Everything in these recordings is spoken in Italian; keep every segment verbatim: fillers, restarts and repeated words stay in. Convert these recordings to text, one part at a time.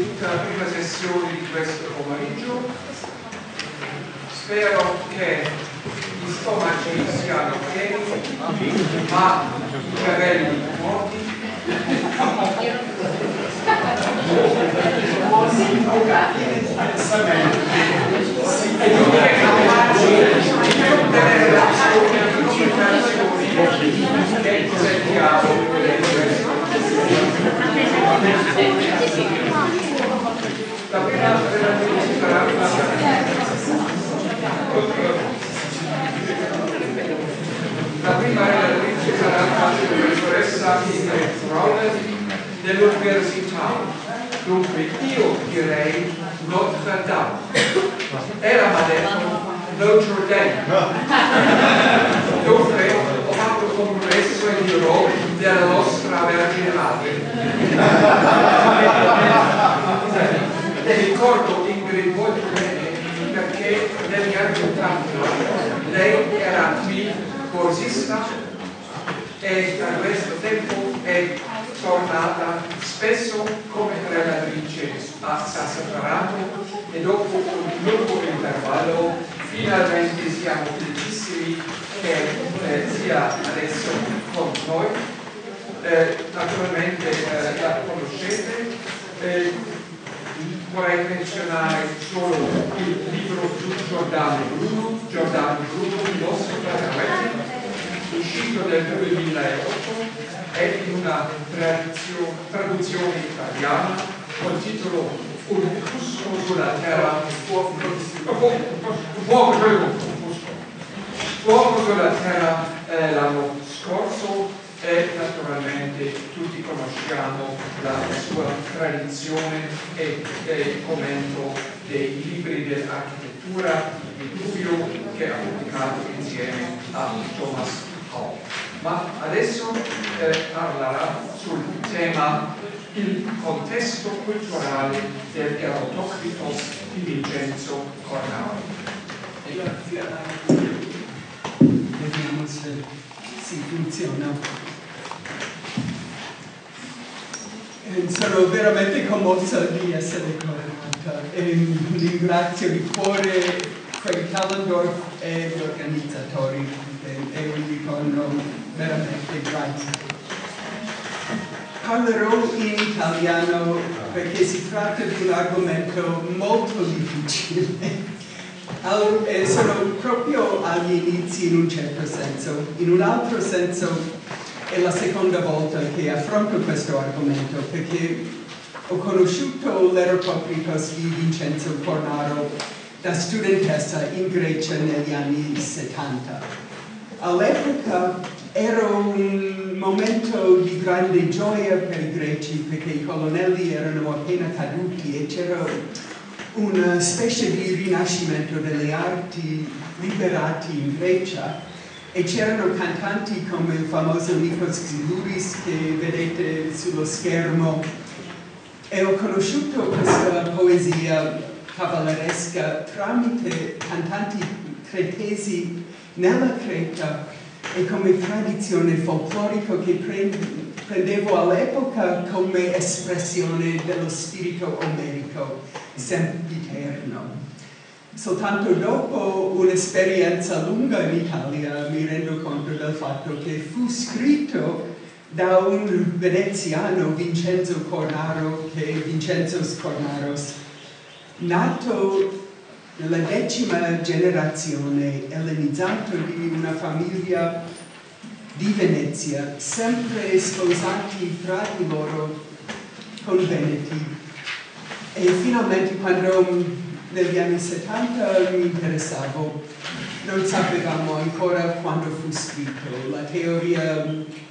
benvenuta alla prima sessione di questo pomeriggio. Spero che gli stomaci siano pieni, ma i cervelli vuoti. E dunque capaci di ottenere l'azione di comunicazioni che sentiamo. La prima relatrice sarà la prima relatrice sarà la professoressa Ingrid Rowland dell'Università. Dunque io direi Notre Dame. Era ma detto Notre Dame. Dunque ho fatto compromesso e dirò della nostra Vergine Madre. Ricordo Ingrid molto bene perché negli anni ottanta lei era qui corsista e da questo tempo è tornata spesso come relatrice a Sassafrano e dopo un lungo intervallo finalmente siamo felicissimi che eh, sia adesso con noi. Eh, naturalmente eh, la conoscete. Eh, vorrei menzionare solo il libro su Giordano Bruno, Giordano Bruno, il nostro fratello, uscito nel duemilaotto, è in una traduzione italiana col titolo Un fusco sulla terra, fuoco sulla terra eh, l'anno scorso. E naturalmente tutti conosciamo la sua tradizione e il commento dei libri dell'architettura di Dubbio che ha pubblicato insieme a Thomas Hall. Ma adesso eh, parlerà sul tema il contesto culturale del Eratoclitos di Vincenzo Cornaro. Vediamo se si funziona. Sono veramente commossa di essere coronata e ringrazio di cuore Craig Callendorf e gli organizzatori e un ricordo veramente grazie. Parlerò in italiano perché si tratta di un argomento molto difficile. Al, eh, sono proprio agli inizi in un certo senso, in un altro senso è la seconda volta che affronto questo argomento perché ho conosciuto l'Eratoclitos di Vincenzo Cornaro da studentessa in Grecia negli anni settanta. All'epoca era un momento di grande gioia per i greci perché i colonnelli erano appena caduti e c'era una specie di rinascimento delle arti liberate in Grecia e c'erano cantanti come il famoso Nikos Xylouris che vedete sullo schermo e ho conosciuto questa poesia cavalleresca tramite cantanti cretesi nella Creta e come tradizione folclorica che prendevo all'epoca come espressione dello spirito omerico sempiterno. Soltanto dopo un'esperienza lunga in Italia mi rendo conto del fatto che fu scritto da un veneziano, Vincenzo Cornaro, che è Vincenzo Cornaros, nato nella decima generazione ellenizzato di una famiglia di Venezia, sempre sposati tra di loro con veneti. E finalmente quando negli anni settanta mi interessavo, non sapevamo ancora quando fu scritto. La teoria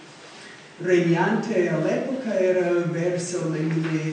regnante all'epoca era verso il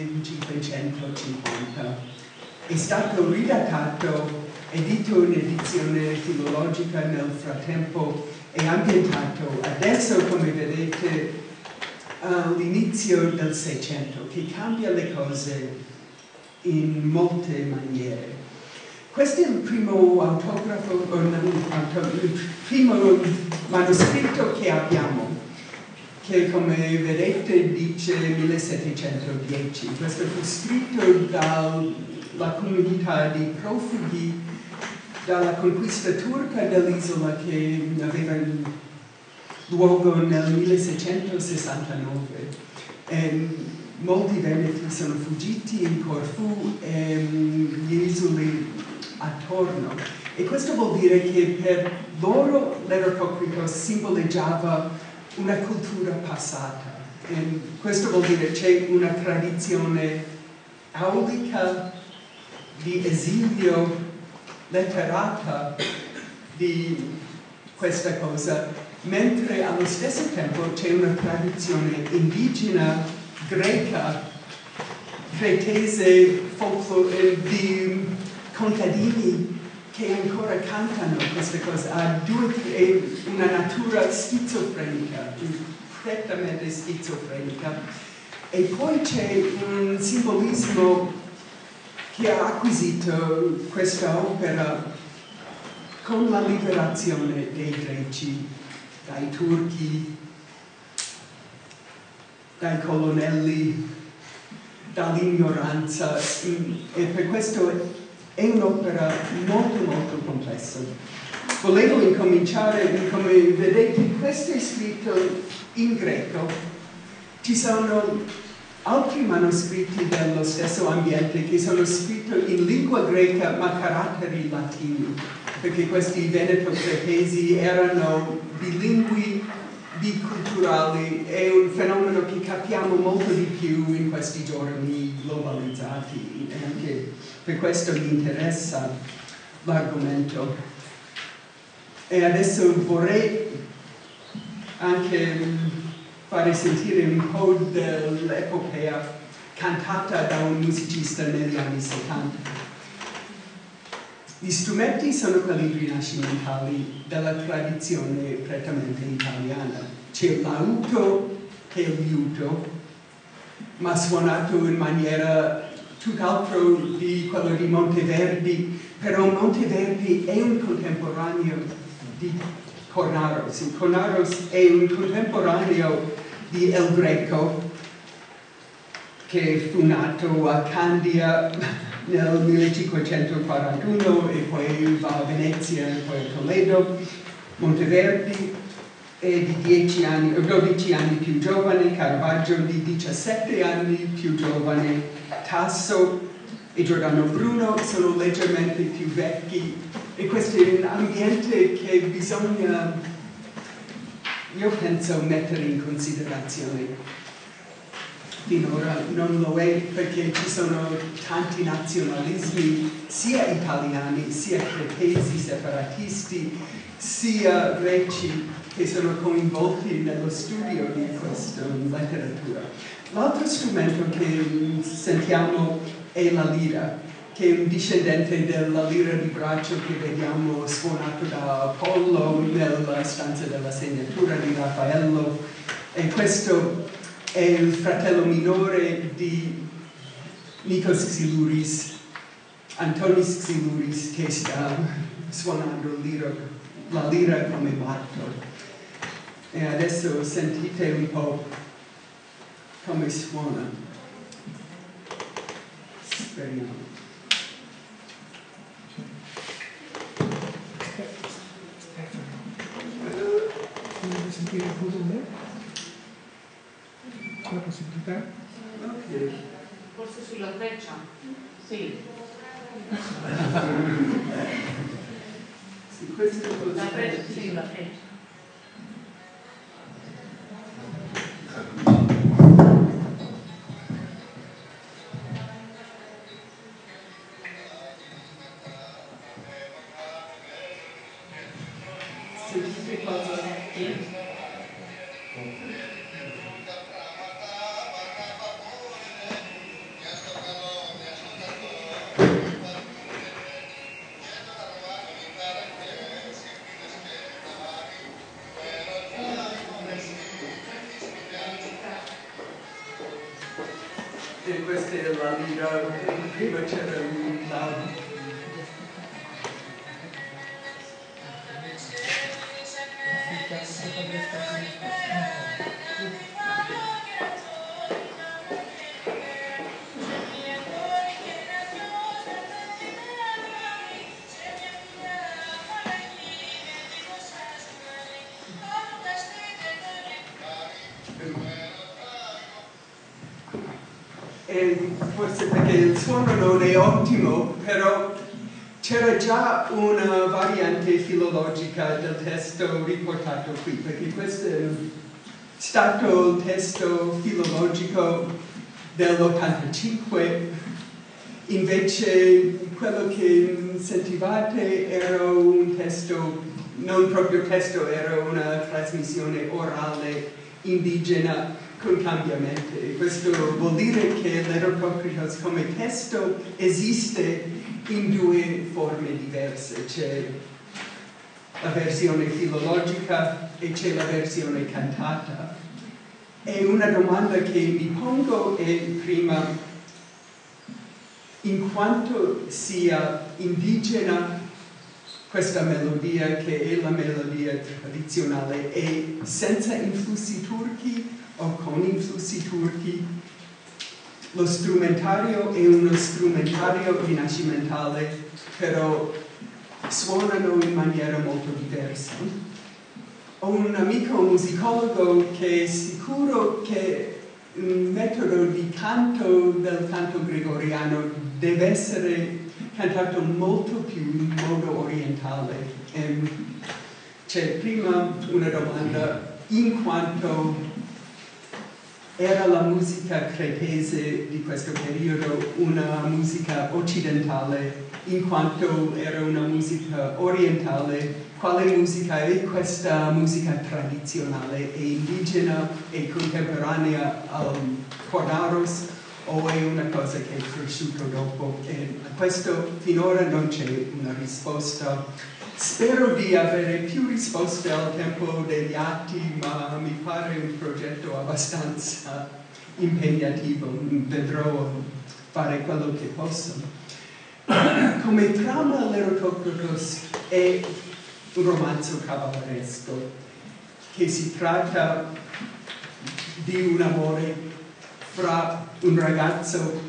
millecinquecentocinquanta. È stato ridattato, edito in edizione filologica nel frattempo e ambientato adesso, come vedete, all'inizio del Seicento, che cambia le cose in molte maniere. Questo è il primo autografo, o non, il primo manoscritto che abbiamo, che come vedete dice millesettecentodieci. Questo fu scritto dalla comunità di profughi dalla conquista turca dell'isola che aveva luogo nel milleseicentosessantanove. E molti veneti sono fuggiti in Corfù e gli isoli attorno. E questo vuol dire che per loro l'erococrito simboleggiava una cultura passata. E questo vuol dire che c'è una tradizione aulica di esilio letterata di questa cosa, mentre allo stesso tempo c'è una tradizione indigena greca, cretese, folklore, di contadini che ancora cantano queste cose. Ha due, è una natura schizofrenica, prettamente schizofrenica. E poi c'è un simbolismo che ha acquisito questa opera con la liberazione dei greci, dai turchi, dai colonnelli, dall'ignoranza, e per questo è un'opera molto molto complessa. Volevo incominciare, come vedete, questo è scritto in greco. Ci sono altri manoscritti dello stesso ambiente che sono scritti in lingua greca ma caratteri latini, perché questi veneto-cretesi erano bilingui, biculturali, è un fenomeno che capiamo molto di più in questi giorni globalizzati, e anche per questo mi interessa l'argomento. E adesso vorrei anche fare sentire un po' dell'epopea cantata da un musicista negli anni settanta. Gli strumenti sono quelli rinascimentali della tradizione prettamente italiana. C'è l'auto che è il liuto, ma suonato in maniera tutt'altro di quello di Monteverdi, però Monteverdi è un contemporaneo di Cornaros. Cornaros è un contemporaneo di El Greco, che fu nato a Candia nel millecinquecentoquarantuno e poi va a Venezia e poi a Toledo. Monteverdi è di dieci anni, dodici anni più giovane, Caravaggio di diciassette anni più giovane, Tasso e Giordano Bruno sono leggermente più vecchi, e questo è un ambiente che bisogna, io penso, mettere in considerazione. Finora non lo è perché ci sono tanti nazionalismi, sia italiani, sia cretesi, separatisti, sia greci che sono coinvolti nello studio di questa letteratura. L'altro strumento che sentiamo è la lira, che è un discendente della lira di braccio che vediamo suonato da Apollo nella stanza della segnatura di Raffaello, e questo è il fratello minore di Nikos Xylouris, Antonis Xylouris, che sta suonando lira, la lira come matto. E adesso sentite un po' come suona. Speriamo. Volete sentire il volume? C'è la possibilità? Ok. Forse sulla freccia? Sì. Sì, questo è La freccia, sì, la freccia. Sentite cosa? Sì. E questa è la lira, prima c'era la... e forse perché il suono non è ottimo, però c'era già una variante filologica del testo riportato qui, perché questo è stato il testo filologico dell'ottantacinque, invece quello che sentivate era un testo, non proprio testo, era una trasmissione orale indigena con cambiamenti. Questo vuol dire che l'Eratocratos come testo esiste in due forme diverse, c'è la versione filologica e c'è la versione cantata. E una domanda che mi pongo è prima, in quanto sia indigena questa melodia, che è la melodia tradizionale, e senza influssi turchi o con influssi turchi, lo strumentario è uno strumentario rinascimentale, però suonano in maniera molto diversa. Ho un amico musicologo che è sicuro che il metodo di canto del canto gregoriano deve essere cantato molto più in modo orientale. Um, c'è prima una domanda, in quanto era la musica cretese di questo periodo una musica occidentale, in quanto era una musica orientale, quale musica è questa musica tradizionale? È indigena e contemporanea al Cornaros o è una cosa che è cresciuta dopo? E a questo finora non c'è una risposta. Spero di avere più risposte al tempo degli atti, ma mi pare un progetto abbastanza impegnativo. Vedrò fare quello che posso. Come trama, l'Eratocratos è un romanzo cavalleresco che si tratta di un amore fra un ragazzo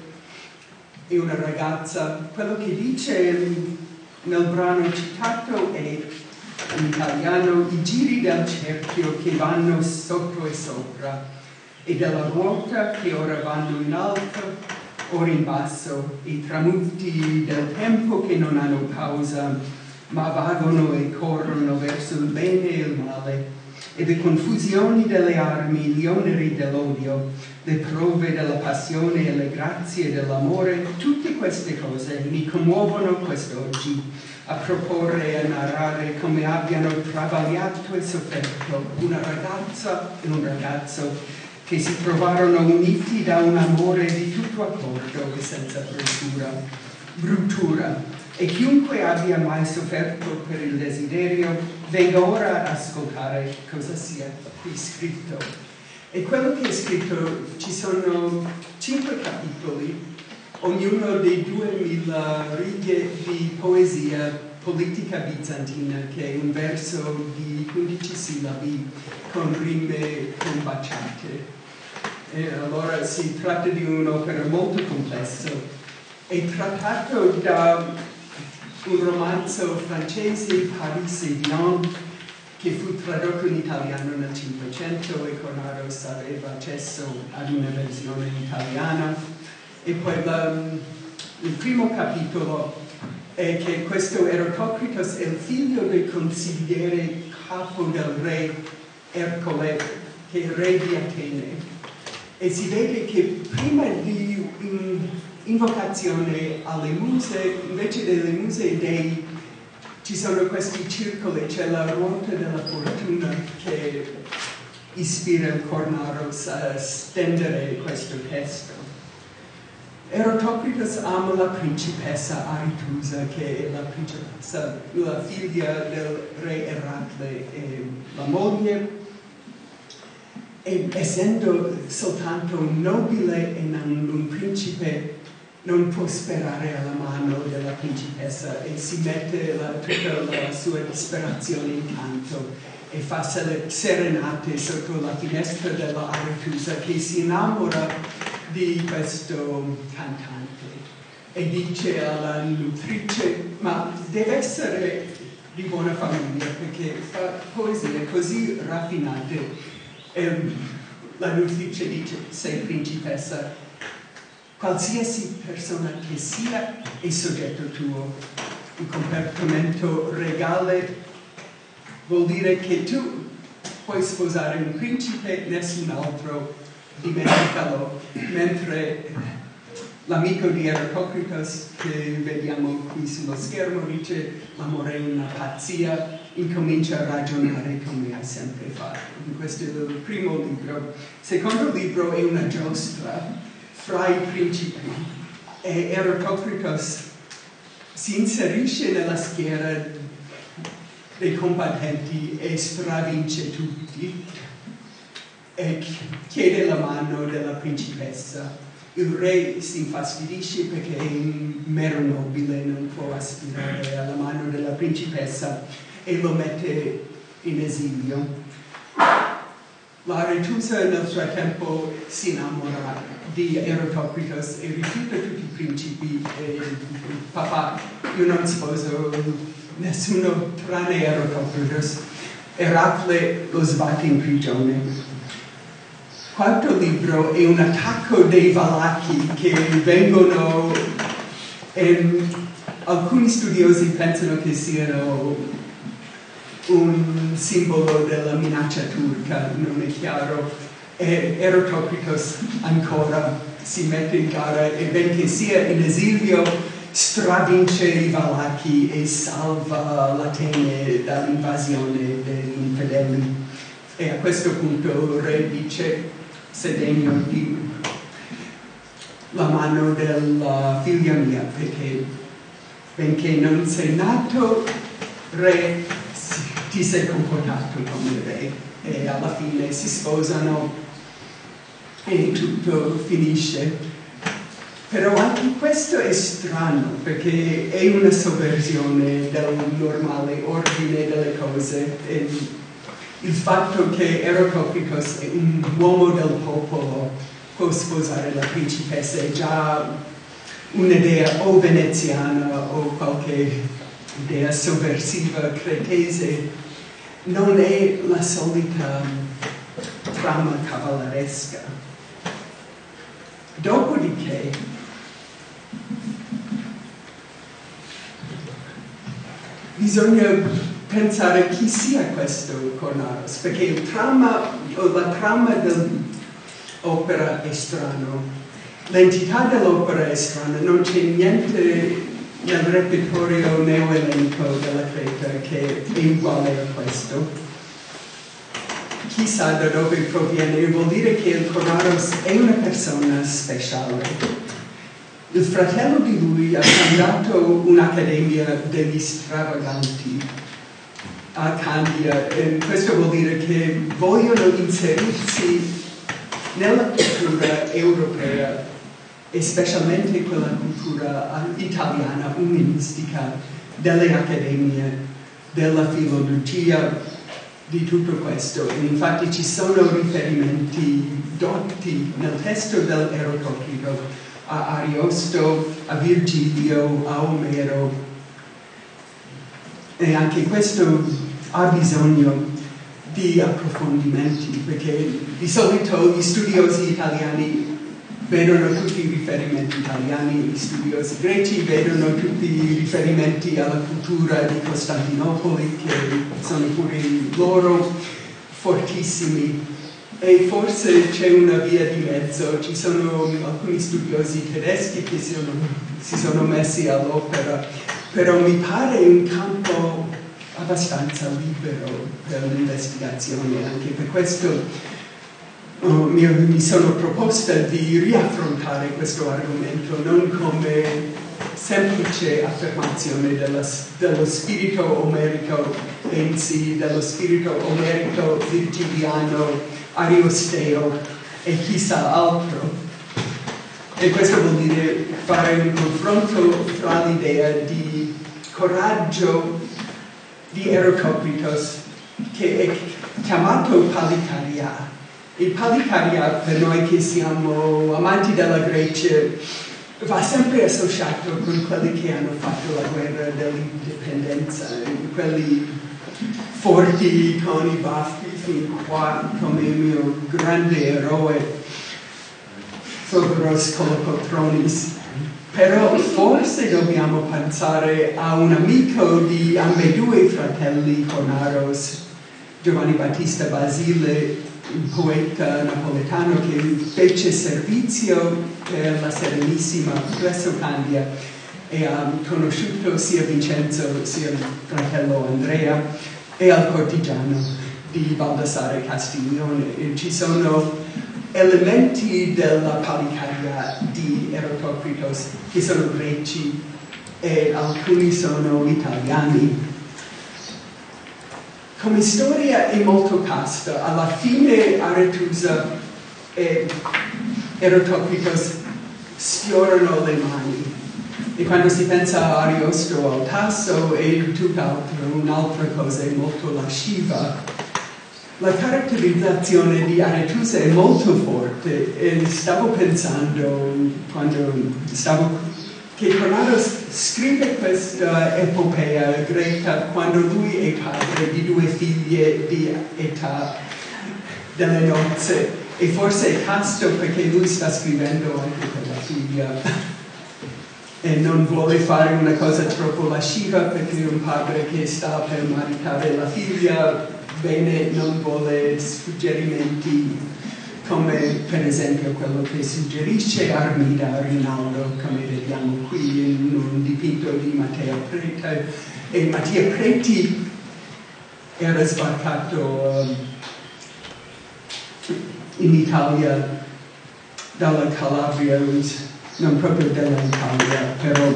e una ragazza. Quello che dice nel brano citato è in italiano: i giri del cerchio che vanno sotto e sopra e della ruota che ora vanno in alto ora in basso, i tramuti del tempo che non hanno pausa ma vagano e corrono verso il bene e il male, e le confusioni delle armi, gli oneri dell'odio, le prove della passione e le grazie dell'amore, tutte queste cose mi commuovono quest'oggi a proporre e a narrare come abbiano travagliato e sofferto una ragazza e un ragazzo che si trovarono uniti da un amore di tutto accordo e senza bruttura. bruttura. E chiunque abbia mai sofferto per il desiderio, venga ora ad ascoltare cosa sia qui scritto. E quello che è scritto, ci sono cinque capitoli, ognuno dei duemila righe di poesia politica bizantina, che è un verso di quindici sillabi con rime combaciate. E allora si tratta di un'opera molto complessa. È trattato da un romanzo francese, Paris et Vient, che fu tradotto in italiano nel Cinquecento e Cornaros aveva accesso ad una versione italiana. E poi la, il primo capitolo è che questo Eratocratos è il figlio del consigliere capo del re Ercole, che è re di Atene. E si vede che prima di in, invocazione alle muse, invece delle muse e dei, ci sono questi circoli, c'è la ruota della fortuna che ispira il Cornaros a stendere questo testo. Eratocratos ama la principessa Aretusa, che è la principessa, la figlia del re Eracle e la moglie, e essendo soltanto un nobile e non un principe, non può sperare alla mano della principessa e si mette la, tutta la sua disperazione in canto e fa serenate sotto la finestra della Aretusa, che si innamora di questo cantante e dice alla nutrice: ma deve essere di buona famiglia perché fa poesie così raffinate. E la nutrice dice: sei principessa, qualsiasi persona che sia è soggetto tuo. Il comportamento regale vuol dire che tu puoi sposare un principe, nessun altro, dimenticalo, mentre l'amico di Eratocrates che vediamo qui sullo schermo dice l'amore è una pazzia, incomincia a ragionare come ha sempre fatto. Questo è il primo libro. Il secondo libro è una giostra fra i principi e Eratocrates si inserisce nella schiera dei combattenti e stravince tutti e chiede la mano della principessa. Il re si infastidisce perché è un mero nobile, non può aspirare alla mano della principessa e lo mette in esilio. La Retusa nel frattempo si innamora di Eratocrates e rifiuta tutti i principi e papà, io non sposo nessuno tranne Eratocrates. Eracle lo sbatte in prigione. Quarto libro è un attacco dei Valachi che vengono, ehm, alcuni studiosi pensano che siano un simbolo della minaccia turca, non è chiaro, e Eratocrates ancora si mette in gara e benché sia in esilio stravince i Valachi e salva l'Atene dall'invasione degli infedeli. E a questo punto il re dice, se degno di la mano della figlia mia, perché benché non sei nato re, ti sei comportato come re, e alla fine si sposano e tutto finisce. Però anche questo è strano, perché è una sovversione del normale ordine delle cose. E il fatto che Eratocrates è un uomo del popolo, può sposare la principessa, è già un'idea o veneziana o qualche idea sovversiva cretese, non è la solita trama cavalleresca. Dopodiché, bisogna pensare chi sia questo Cornaros, perché il trama, la trama dell'opera è strano, l'entità dell'opera è strana, non c'è niente nel repertorio neoellenico della Creta che è uguale a questo. Chissà da dove proviene, vuol dire che il Cornaros è una persona speciale. Il fratello di lui ha fondato un'accademia degli stravaganti a Candia, e questo vuol dire che vogliono inserirsi nella cultura europea e specialmente quella cultura italiana, umanistica, delle accademie, della filologia, di tutto questo. E infatti ci sono riferimenti dotti nel testo dell'Eratocrito a Ariosto, a Virgilio, a Omero, e anche questo ha bisogno di approfondimenti, perché di solito gli studiosi italiani vedono tutti i riferimenti italiani, gli studiosi greci vedono tutti i riferimenti alla cultura di Costantinopoli, che sono pure loro fortissimi. E forse c'è una via di mezzo, ci sono alcuni studiosi tedeschi che si sono, si sono messi all'opera, però mi pare un campo abbastanza libero per l'investigazione, anche per questo uh, mi, mi sono proposta di riaffrontare questo argomento non come semplice affermazione della, dello spirito omerico, bensì dello spirito omerico, virgiliano, ariosteo e chissà altro. E questo vuol dire fare un confronto tra l'idea di coraggio di Eratocrates, che è chiamato Palikaria. Il Palikaria, per noi che siamo amanti della Grecia, va sempre associato con quelli che hanno fatto la guerra dell'indipendenza, quelli forti con i baffi fin qua come il mio grande eroe. Fogoros Kolokotronis. Però forse dobbiamo pensare a un amico di ambedue i fratelli Cornaros, Giovanni Battista Basile, un poeta napoletano che fece servizio per la Serenissima presso Candia e ha conosciuto sia Vincenzo sia il fratello Andrea e al cortigiano di Baldassare Castiglione. E ci sono elementi della Palicaria di Eratoclitos che sono greci e alcuni sono italiani. Come storia è molto casta. Alla fine Aretusa e Eratoclitos sfiorano le mani. E quando si pensa a Ariosto al tasso è tutt'altro, un'altra cosa, è molto lasciva. La caratterizzazione di Aretusa è molto forte e stavo pensando, quando stavo, che Cornaros scrive questa epopea greca quando lui è padre di due figlie di età delle nozze e forse è casto perché lui sta scrivendo anche per la figlia. E non vuole fare una cosa troppo lasciva perché un padre che sta per maritare la figlia, bene, non vuole suggerimenti come per esempio quello che suggerisce Armida a Rinaldo, come vediamo qui in un dipinto di Matteo Preti. E Mattia Preti era sbarcato um, in Italia dalla Calabria, non proprio dell'Italia, però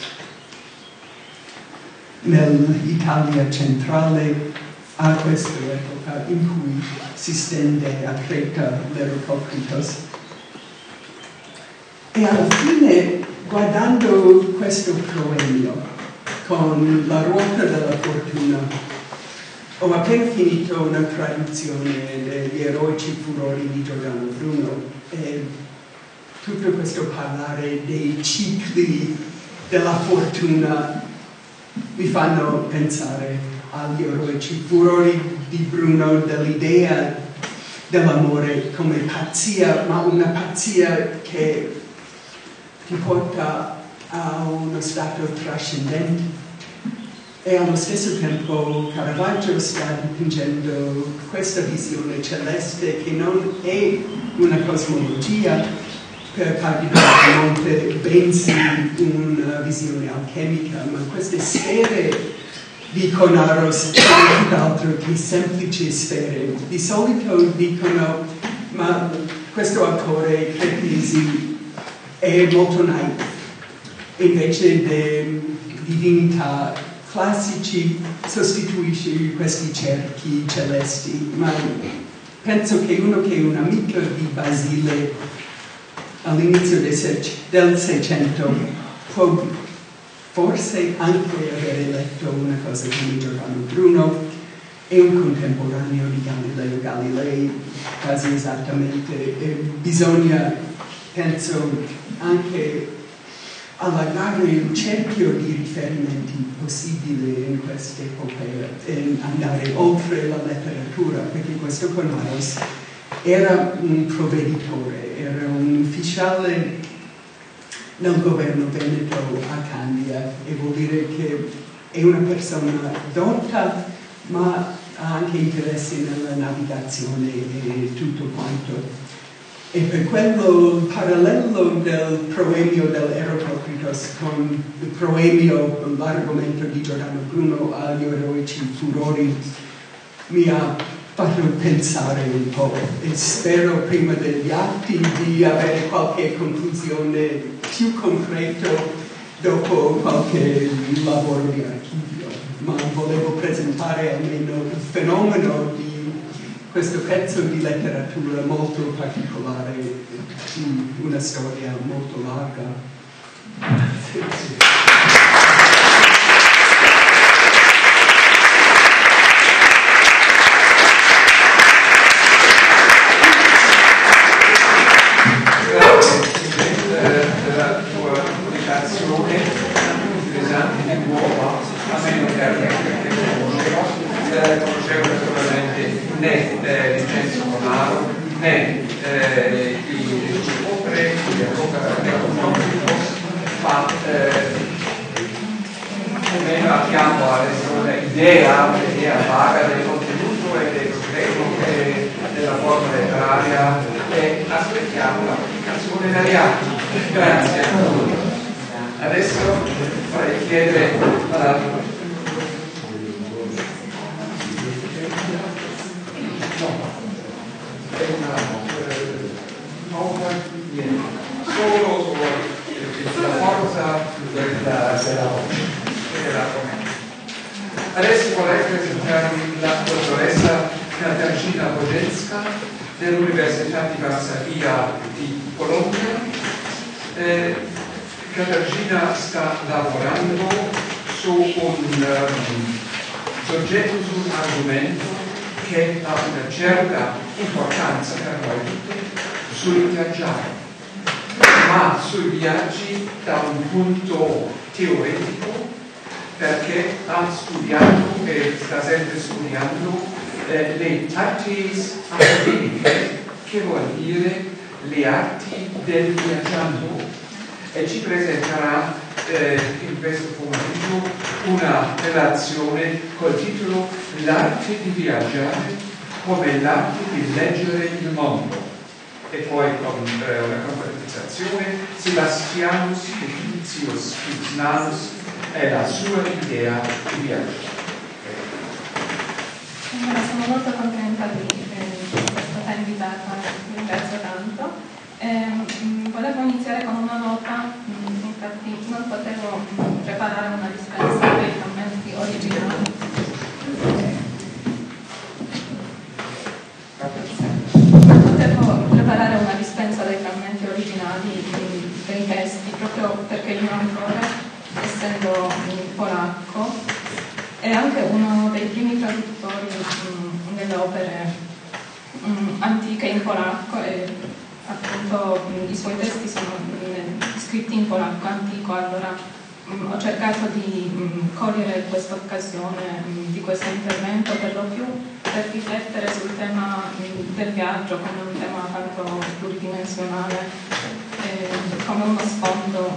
nell'Italia centrale a questa epoca in cui si stende a Creta l'Eratoclitos. E alla fine, guardando questo proemio con la ruota della fortuna, ho appena finito una traduzione degli eroici furori di Giordano Bruno e tutto questo parlare dei cicli della fortuna mi fanno pensare agli eroici furori di Bruno, dell'idea dell'amore come pazzia, ma una pazzia che ti porta a uno stato trascendente. E allo stesso tempo Caravaggio sta dipingendo questa visione celeste che non è una cosmologia per Cardinale Monte, bensì una visione alchemica, ma queste sfere di Cornaros sono tutt'altro che semplici sfere. Di solito dicono, ma questo autore Crepisi è molto naif, invece le divinità classici sostituisce questi cerchi celesti, ma penso che uno che è un amico di Basile all'inizio del Seicento può forse anche aver letto una cosa come Giordano Bruno e un contemporaneo di Galileo Galilei, quasi esattamente. E bisogna, penso, anche allargare il cerchio di riferimenti possibili in questa epopea e andare oltre la letteratura, perché questo Cornaros era un provveditore, era un ufficiale nel governo veneto a Candia e vuol dire che è una persona dotta ma ha anche interessi nella navigazione e tutto quanto. E per quello il parallelo del proemio dell'Eratoclitos con il proemio, l'argomento di Giordano Bruno agli eroici furori mi ha fatto pensare un po' e spero prima degli atti di avere qualche conclusione più concreta dopo qualche lavoro di archivio, ma volevo presentare almeno il fenomeno di questo pezzo di letteratura molto particolare, una storia molto larga. Della tua pubblicazione interessante di nuova, a meno che che conoscevo, conoscevo naturalmente né Vincenzo Cornaro né il suo opere un'idea, un'idea vaga del contenuto e dello schermo e della forma letteraria e aspettiamo l'applicazione dagli atti. Grazie. Adesso vorrei chiedere alla solo la forza dell'argomento. Adesso vorrei presentarvi la dottoressa Katarzyna Bożeńska dell'Università di Varsavia di Bologna. Eh, Katarzyna sta lavorando su un um, soggetto, su un argomento che ha una certa importanza per noi tutti, sul viaggiare, ma sui viaggi da un punto teoretico, perché ha studiato e sta sempre studiando eh, le artes accademiche, che vuol dire le arti del viaggiando, e ci presenterà eh, in questo pomeriggio una relazione col titolo L'arte di viaggiare come l'arte di leggere il mondo, e poi con eh, una conversazione Sebastianus Fictitius Spitznanus e la sua idea di viaggio. Sono molto contenta di essere stata invitata, ringrazio tanto. Eh, volevo iniziare con una nota, infatti non potevo preparare una dispensa dei frammenti originali. Non potevo preparare una dispensa dei frammenti originali dei testi, proprio perché il mio autore, essendo in polacco, è anche uno dei primi traduttori mh, delle opere mh, antiche in polacco, e appunto mh, i suoi testi sono mh, scritti in polacco antico. Allora mh, ho cercato di mh, cogliere questa occasione mh, di questo intervento per lo più per riflettere sul tema mh, del viaggio come un tema tanto pluridimensionale, eh, come uno sfondo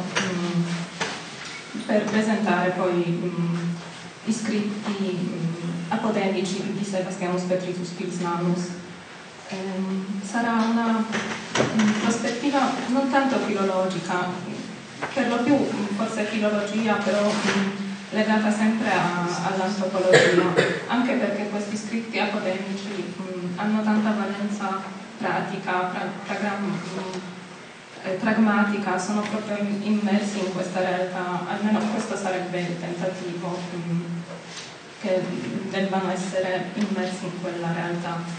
mh, per presentare poi mh, i scritti mh, apodemici di Sebastianus Petricius Spitznanus. Um, sarà una um, prospettiva non tanto filologica, per lo più forse filologia, però um, legata sempre all'antropologia, anche perché questi scritti apodemici um, hanno tanta valenza pratica, pra, pragram, um, eh, pragmatica, sono proprio immersi in questa realtà, almeno questo sarebbe il tentativo, um, che debbano essere immersi in quella realtà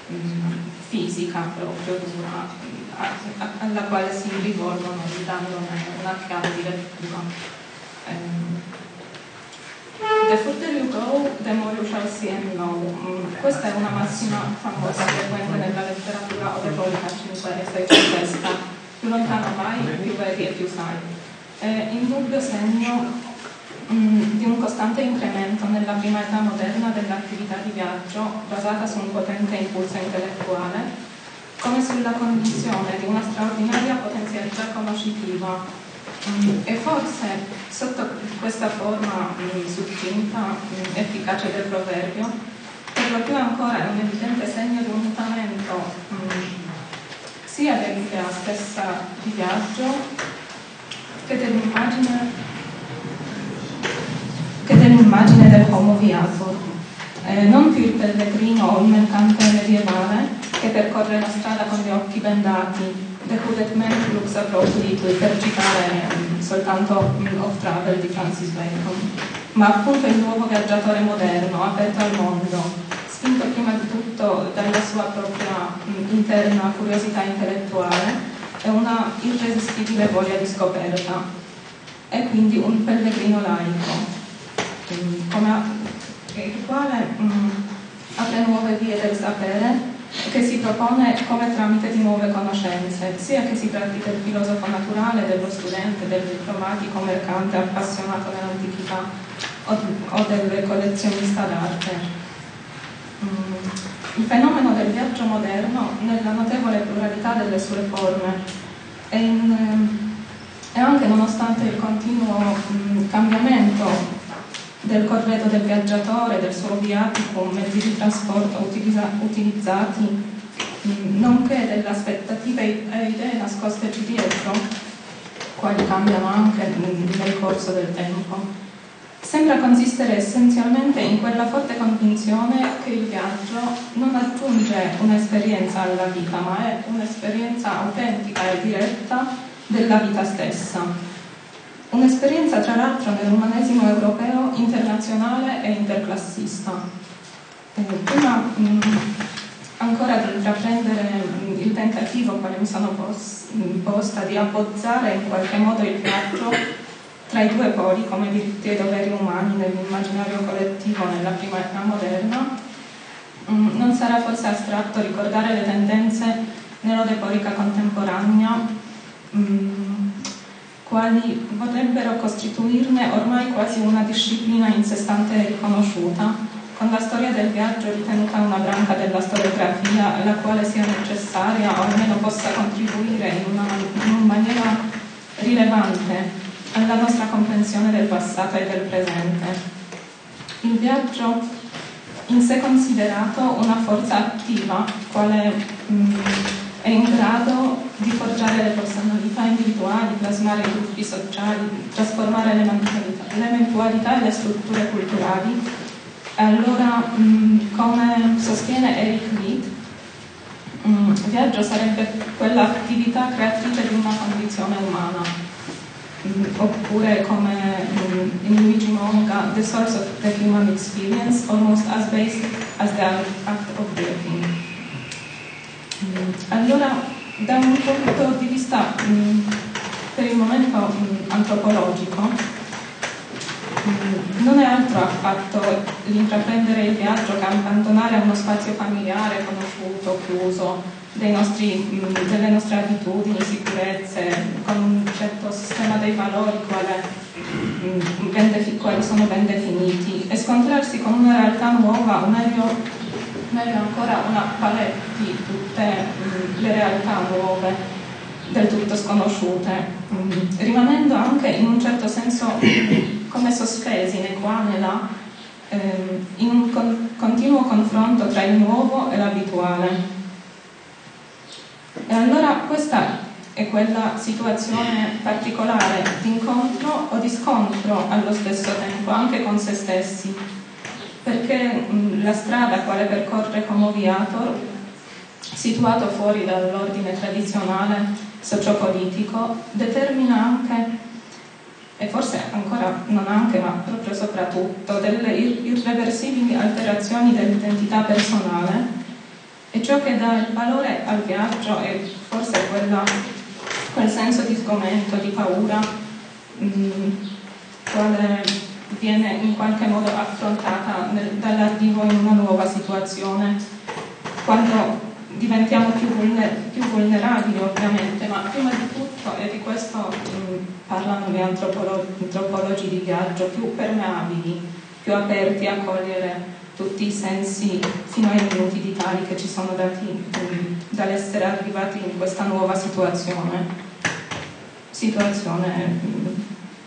fisica proprio dura, alla quale si rivolgono dandone una chiave di lettura. Um, the further you go, the more you shall see and know. Um, questa è una massima famosa frequente nella letteratura odepolica cinque e sei testa. Più lontano vai, più vedi e più sai. È indubbio segno di un costante incremento nella prima età moderna dell'attività di viaggio basata su un potente impulso intellettuale, come sulla condizione di una straordinaria potenzialità conoscitiva, e forse sotto questa forma succinta, efficace del proverbio, per lo più ancora è un evidente segno di un mutamento sia dell'idea stessa di viaggio che dell'immagine che dell'immagine del homo viator, eh, non più il pellegrino o il mercante medievale che percorre la strada con gli occhi bendati, the hooded man who looks abroad little, per citare um, soltanto um, Of Travel di Francis Bacon, ma appunto il nuovo viaggiatore moderno, aperto al mondo, spinto prima di tutto dalla sua propria um, interna curiosità intellettuale e una irresistibile voglia di scoperta, e quindi un pellegrino laico, come, il quale mh, apre nuove vie del sapere, che si propone come tramite di nuove conoscenze, sia che si tratti del filosofo naturale, dello studente, del diplomatico mercante appassionato dell'antichità o, o del collezionista d'arte. Mm. Il fenomeno del viaggio moderno, nella notevole pluralità delle sue forme, e, in, e anche nonostante il continuo mm, cambiamento del corredo del viaggiatore, del suo viaticum, mezzi di trasporto utilizza, utilizzati, mh, nonché delle aspettative e idee nascoste dietro, quali cambiano anche mh, nel corso del tempo. Sembra consistere essenzialmente in quella forte convinzione che il viaggio non aggiunge un'esperienza alla vita, ma è un'esperienza autentica e diretta della vita stessa. Un'esperienza tra l'altro nell'umanesimo europeo internazionale e interclassista. Eh, prima mh, ancora di intraprendere mh, il tentativo, quale mi sono pos- posta, di abbozzare in qualche modo il viaggio tra i due poli, come diritti e doveri umani nell'immaginario collettivo nella prima età moderna, mh, non sarà forse astratto ricordare le tendenze nell'odeporica contemporanea, mh, quali vorrebbero costituirne ormai quasi una disciplina in sé stante e riconosciuta, con la storia del viaggio ritenuta una branca della storiografia alla quale sia necessaria o almeno possa contribuire in una, in una maniera rilevante alla nostra comprensione del passato e del presente. Il viaggio in sé considerato una forza attiva, quale mh, è in grado di forgiare le personalità individuali, plasmare i gruppi sociali, trasformare l'eventualità e le strutture culturali. Allora, mh, come sostiene Eric Lied, mh, viaggio sarebbe quell'attività creatrice di una condizione umana. Oppure come in Luigi Monga, the source of the human experience, almost as basic as the act of breathing. Allora, da un punto di vista per il momento antropologico, non è altro affatto l'intraprendere il viaggio che abbandonare uno spazio familiare, conosciuto, chiuso, dei nostri, delle nostre abitudini, sicurezze, con un certo sistema dei valori quale, ben, quali sono ben definiti, e scontrarsi con una realtà nuova, o meglio, meglio ancora una palette di tutte le realtà nuove, del tutto sconosciute, rimanendo anche in un certo senso come sospesi né qua né là, in un con, continuo confronto tra il nuovo e l'abituale. E allora questa è quella situazione particolare di incontro o di scontro allo stesso tempo, anche con se stessi, perché mh, la strada quale percorre Homo Viator, situato fuori dall'ordine tradizionale sociopolitico, determina anche, e forse ancora non anche, ma proprio soprattutto, delle irreversibili alterazioni dell'identità personale. E ciò che dà il valore al viaggio è forse quella, quel senso di sgomento, di paura, mh, quale viene in qualche modo affrontata nel, dall'arrivo in una nuova situazione, quando diventiamo più, vulner, più vulnerabili ovviamente, ma prima di tutto, e di questo mh, parlano gli antropolo- antropologi di viaggio, più permeabili, più aperti a cogliere tutti i sensi fino ai minuti vitali che ci sono dati um, dall'essere arrivati in questa nuova situazione situazione um,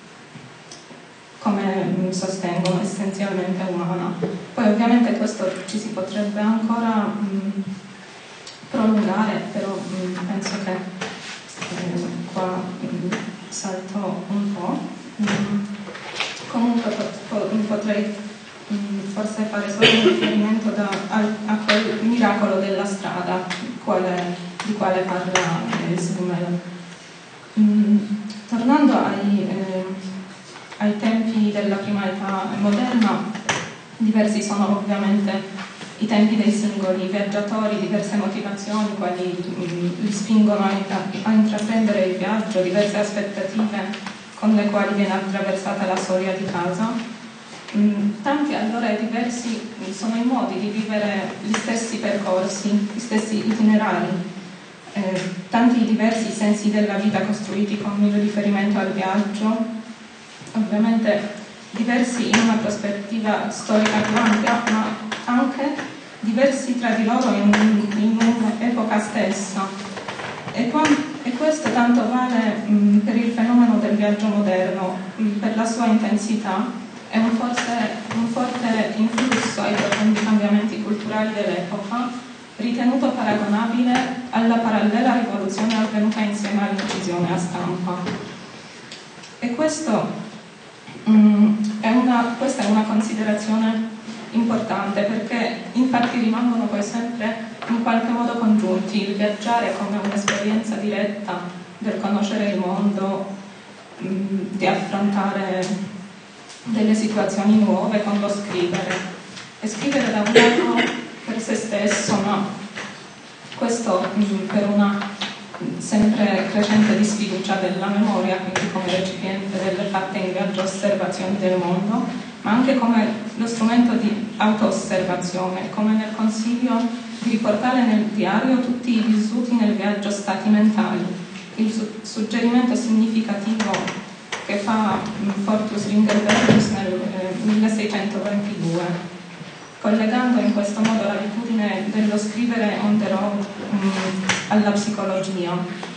come um, sostengono essenzialmente umana. Poi ovviamente questo ci si potrebbe ancora um, prolungare, però um, penso che um, qua um, salto un po'. Um, comunque pot- potrei forse fare solo un riferimento da, a, a quel miracolo della strada quale, di quale parla eh, Sumel. Mm, tornando ai, eh, ai tempi della prima età moderna, diversi sono ovviamente i tempi dei singoli viaggiatori, diverse motivazioni quali mm, li spingono a, a intraprendere il viaggio, diverse aspettative con le quali viene attraversata la soglia di casa. Tanti allora e diversi sono i modi di vivere gli stessi percorsi, gli stessi itinerari, eh, tanti diversi sensi della vita costruiti con il riferimento al viaggio, ovviamente diversi in una prospettiva storica più ampia, ma anche diversi tra di loro in, in un'epoca stessa. E, qua, e questo tanto vale mh, per il fenomeno del viaggio moderno, mh, per la sua intensità, e un forte, un forte influsso ai profondi cambiamenti culturali dell'epoca, ritenuto paragonabile alla parallela rivoluzione avvenuta insieme all'incisione a stampa. E questo, um, è una, questa è una considerazione importante, perché infatti rimangono poi sempre in qualche modo congiunti il viaggiare come un'esperienza diretta del conoscere il mondo, um, di affrontare delle situazioni nuove con lo scrivere, e scrivere da un lato per se stesso, ma questo mh, per una sempre crescente disfiducia della memoria, quindi come recipiente delle fatte in viaggio osservazioni del mondo, ma anche come lo strumento di auto-osservazione, come nel consiglio di riportare nel diario tutti i vissuti nel viaggio stati mentali, il su- suggerimento significativo che fa Fortius Ringelbergius nel eh, milleseicentoventidue, collegando in questo modo l'abitudine dello scrivere on the road mh, alla psicologia.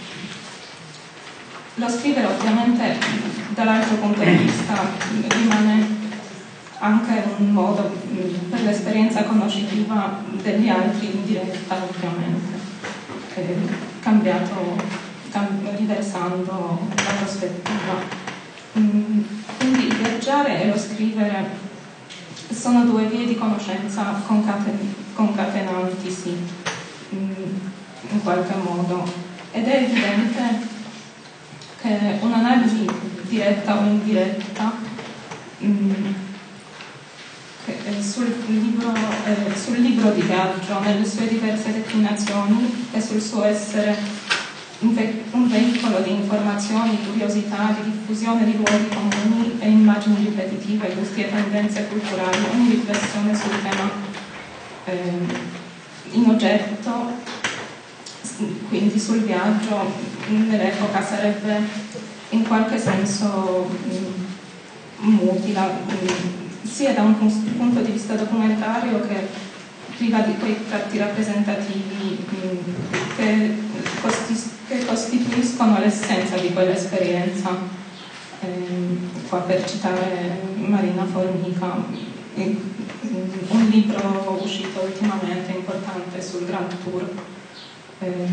Lo scrivere ovviamente dall'altro punto di vista rimane anche un modo mh, per l'esperienza conoscitiva degli altri in diretta, ovviamente, eh, cambiato, cam- riversando la prospettiva. Mm, quindi il viaggiare e lo scrivere sono due vie di conoscenza concaten- concatenantisi mm, in qualche modo, ed è evidente che un'analisi diretta o indiretta mm, che, eh, sul, libro, eh, sul libro di viaggio nelle sue diverse declinazioni e sul suo essere un, ve- un veicolo di informazioni, curiosità, di diffusione di luoghi comuni e immagini ripetitive, gusti e tendenze culturali, ogni riflessione sul tema eh, in oggetto, quindi sul viaggio, nell'epoca sarebbe in qualche senso mh, mutila, mh, sia da un punto di vista documentario che priva di quei tratti rappresentativi mh, che, costi- che costituiscono l'essenza di quell'esperienza. Eh, qua per citare Marina Formica, un libro uscito ultimamente importante sul Grand Tour. Eh,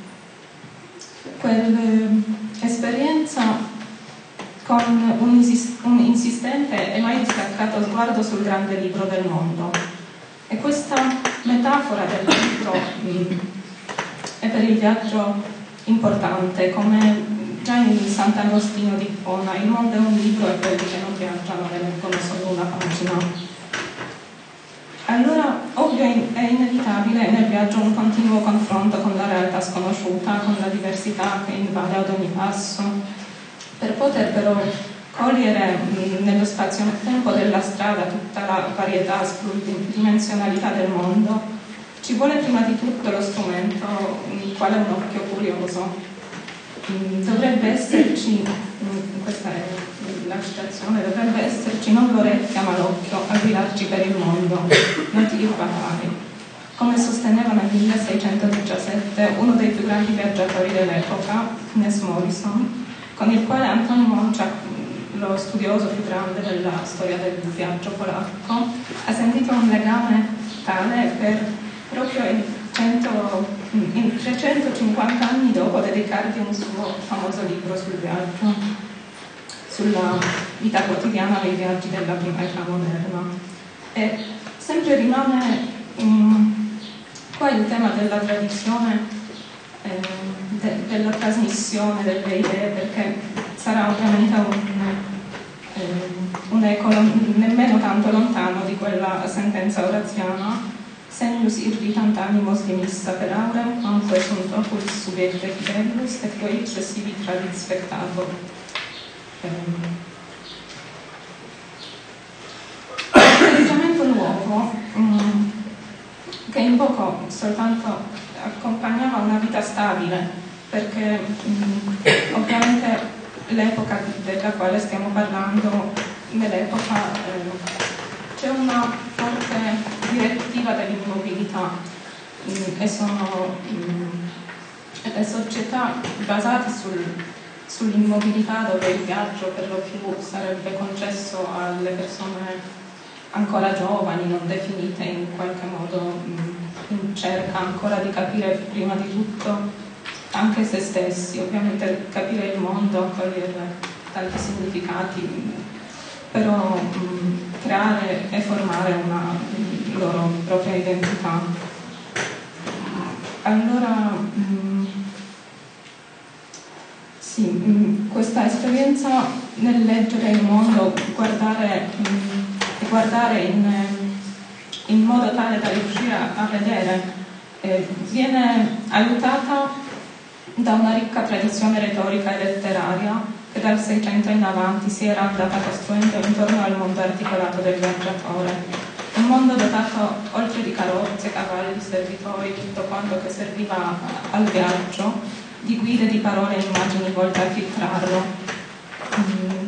quell'esperienza con un, insist- un insistente e mai distaccato sguardo sul grande libro del mondo. E questa metafora del libro mh, è per il viaggio importante, come già in Sant'Agostino di Ippona, il mondo è un libro e quelli che non viaggiano ne leggono solo una pagina. Allora, ovvio è inevitabile nel viaggio un continuo confronto con la realtà sconosciuta, con la diversità che invade ad ogni passo. Per poter però cogliere mh, nello spazio-tempo della strada tutta la varietà, pluridimensionalità del mondo, ci vuole prima di tutto lo strumento, mh, quale un occhio curioso. Mh, dovrebbe esserci, mh, questa è la citazione, dovrebbe esserci non l'orecchia ma l'occhio a guidarci per il mondo, noti urbanari. Come sosteneva nel milleseicentodiciassette uno dei più grandi viaggiatori dell'epoca, Knes Morrison, con il quale Antoni Moncia, lo studioso più grande della storia del viaggio polacco, ha sentito un legame tale per proprio in, cento, in trecentocinquanta anni dopo dedicargli un suo famoso libro sul viaggio, sulla vita quotidiana dei viaggi della prima età moderna. E sempre rimane um, qua il tema della tradizione, eh, de, della trasmissione delle idee, perché sarà ovviamente un, eh, un eco nemmeno tanto lontano di quella sentenza oraziana: Senius irritant animos dimissa per aurem, quamque sunt opus subiecte fidelius, et quae cessivi tradit spectator. Un atteggiamento nuovo um, che invocò soltanto accompagnava una vita stabile, perché um, ovviamente l'epoca della quale stiamo parlando, nell'epoca eh, c'è una forte direttiva dell'immobilità um, e sono um, le società basate sul sull'immobilità, dove il viaggio per lo più sarebbe concesso alle persone ancora giovani, non definite in qualche modo in cerca ancora di capire prima di tutto anche se stessi, ovviamente capire il mondo, cogliere tanti significati, però mh, creare e formare una mh, loro propria identità. Allora, mh, sì, mh, questa esperienza nel leggere il mondo, guardare, mh, guardare in, in modo tale da riuscire a, a vedere, eh, viene aiutata da una ricca tradizione retorica e letteraria che dal Seicento in avanti si era andata costruendo intorno al mondo articolato del viaggiatore. Un mondo dotato, oltre di carrozze, cavalli, servitori, tutto quanto che serviva al viaggio, di guide, di parole e immagini volte a filtrarlo. Mm.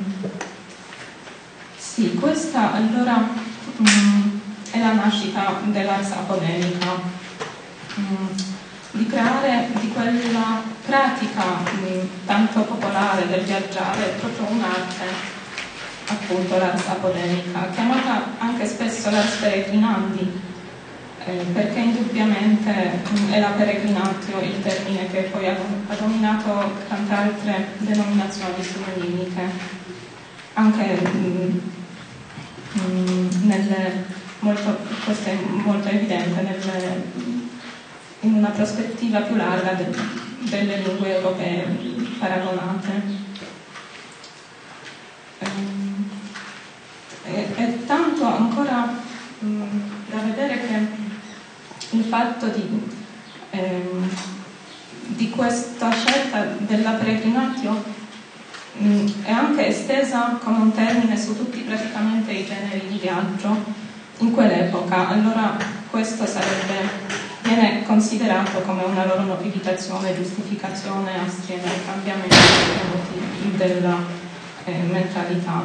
Sì, questa allora mm, è la nascita dell'ars apodemica, mm, di creare di quella pratica mh, tanto popolare del viaggiare proprio un'arte, appunto l'ars apodemica, chiamata anche spesso l'ars peregrinandi, eh, perché indubbiamente mh, è la peregrinatio il termine che poi ha, ha dominato tante altre denominazioni sinonimiche, anche mh, mh, nelle, molto, questo è molto evidente nelle, in una prospettiva più larga de, delle lingue europee paragonate. Ehm, è, è tanto ancora mh, da vedere che il fatto di, ehm, di questa scelta della peregrinatio mh, è anche estesa come un termine su tutti praticamente i generi di viaggio in quell'epoca. Allora questo sarebbe viene considerato come una loro nobilitazione, giustificazione, astriene ai cambiamenti della eh, mentalità.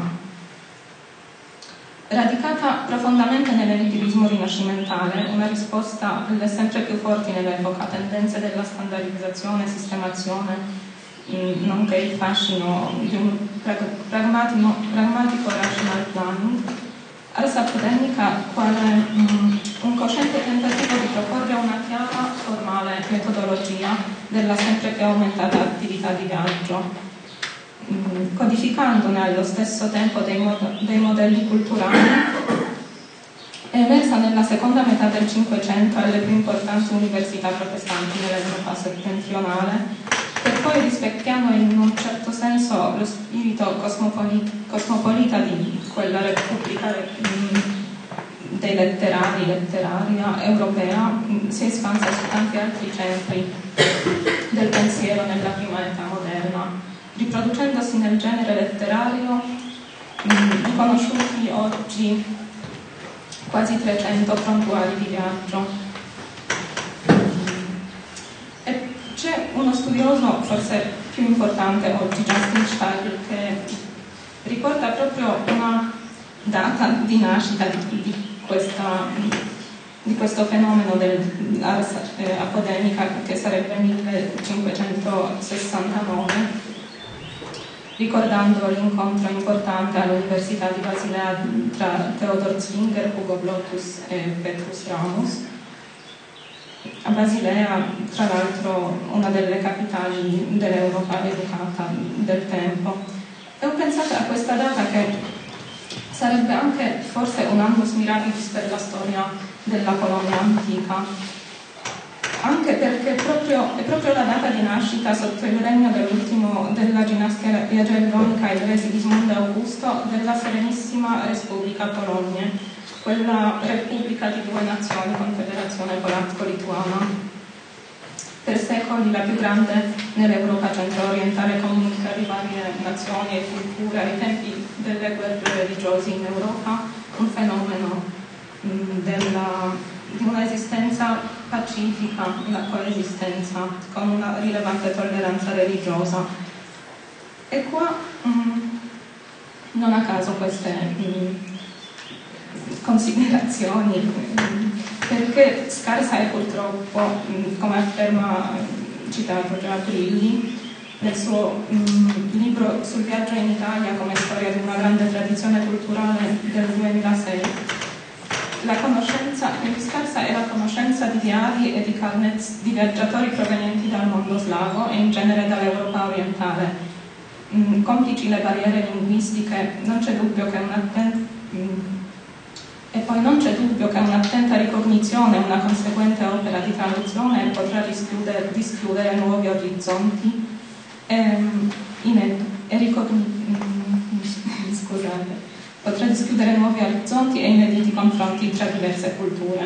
Radicata profondamente nell'elitivismo rinascimentale, una risposta alle sempre più forti nell'epoca tendenze della standardizzazione, sistemazione, mh, nonché il fascino di un pragmatico, pragmatico rational planning, ars apodemica quale mh, un cosciente tentativo di proporre una chiara, formale metodologia della sempre più aumentata attività di viaggio, mh, codificandone allo stesso tempo dei, mod dei modelli culturali, è emersa nella seconda metà del Cinquecento alle più importanti università protestanti nell'Europa settentrionale, che poi rispecchiano in un certo senso lo spirito cosmopolita, cosmopolita di quella Repubblica mh, dei letterari, letteraria europea, mh, si è espansa su tanti altri centri del pensiero nella prima età moderna, riproducendosi nel genere letterario mh, riconosciuti oggi quasi trecento prontuari di viaggio. C'è uno studioso, forse più importante oggi, Justin Steil, che riporta proprio una data di nascita di, di, questa, di questo fenomeno dell'ars eh, apodemica, che sarebbe millecinquecentosessantanove, ricordando l'incontro importante all'Università di Basilea tra Theodor Zwinger, Hugo Blotus e Petrus Ramus. A Basilea, tra l'altro, una delle capitali dell'Europa educata del tempo. E ho pensato a questa data che sarebbe anche forse un annus mirabilis per la storia della Polonia antica, anche perché proprio, è proprio la data di nascita sotto il regno dell'ultimo della dinastia jagellonica, il re Sigismondo Augusto, della Serenissima Repubblica Polonia, quella repubblica di due nazioni, confederazione polacco-lituana, per secoli la più grande nell'Europa centro-orientale, comunica di varie nazioni e culture ai tempi delle guerre religiose in Europa, un fenomeno mh, della, di un'esistenza pacifica, una coesistenza con una rilevante tolleranza religiosa. E qua mh, non a caso queste mh, considerazioni, perché scarsa è purtroppo, come afferma citato già Brilli, nel suo mh, libro sul viaggio in Italia come storia di una grande tradizione culturale del duemilasei. La conoscenza più scarsa è la conoscenza di diari e di carnets di viaggiatori provenienti dal mondo slavo e in genere dall'Europa orientale. Mm, complici le barriere linguistiche, non c'è dubbio che un'attenta mm, e poi non c'è dubbio che un'attenta ricognizione e una conseguente opera di traduzione potrà dischiudere, dischiudere nuovi orizzonti e, in, e ricogni, mm, scusate potrà dischiudere nuovi orizzonti e inediti confronti tra diverse culture.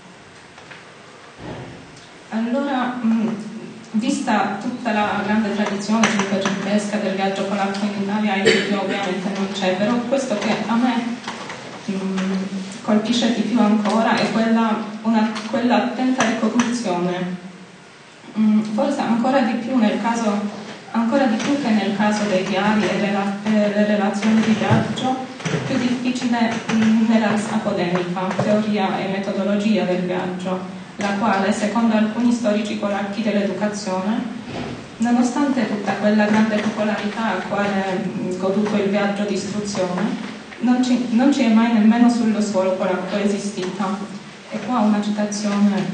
Allora, mh, vista tutta la grande tradizione cinquecentesca del viaggio polacco in Italia, il dubbio ovviamente non c'è, però questo che a me mh, colpisce di più ancora è quella, una, quella attenta ricognizione, mh, forse ancora di più nel caso, ancora di più che nel caso dei diari e rela, le relazioni di viaggio, più difficile nella apodemica, teoria e metodologia del viaggio, la quale, secondo alcuni storici polacchi dell'educazione, nonostante tutta quella grande popolarità a quale goduto il viaggio di istruzione, non ci, non ci è mai nemmeno sullo suolo polacco esistita. E qua una citazione: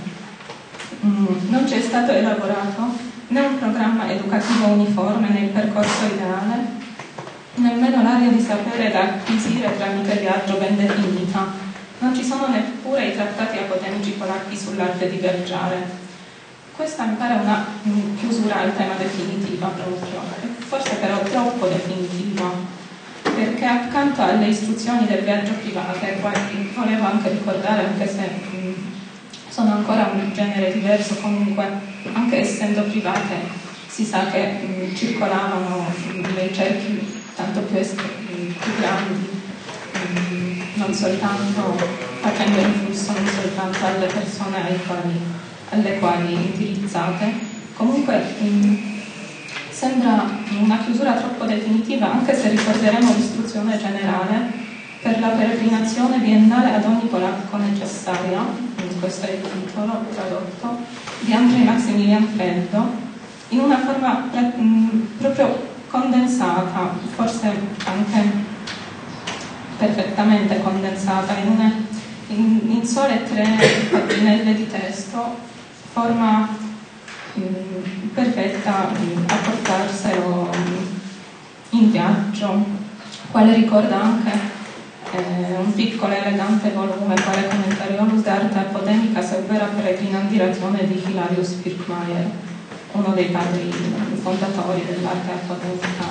non ci è stato elaborato né un programma educativo uniforme né il percorso ideale, nemmeno l'area di sapere da acquisire tramite viaggio ben definita. Non ci sono neppure i trattati apodemici polacchi sull'arte di viaggiare. Questa mi pare una mh, chiusura al tema definitiva proprio, forse però troppo definitiva, perché accanto alle istruzioni del viaggio private, poi volevo anche ricordare, anche se mh, sono ancora un genere diverso, comunque anche essendo private si sa che mh, circolavano mh, nei cerchi tanto più, più grandi, mh, non soltanto facendo influsso non soltanto alle persone ai quali, alle quali indirizzate. Comunque mh, sembra una chiusura troppo definitiva, anche se ricorderemo l'istruzione generale per la peregrinazione biennale ad ogni polacco necessaria, questo è il titolo tradotto, di Andrzej Maximilian Feldo, in una forma mh, proprio condensata, forse anche perfettamente condensata, in, une, in, in sole tre paginelle di testo, forma mh, perfetta mh, a portarselo mh, in viaggio, quale ricorda anche eh, un piccolo elegante volume quale Commentariolus d'arte apodemica severa peregrinandirazione di Hilarius Birkmayer, uno dei padri fondatori dell'arte apodemica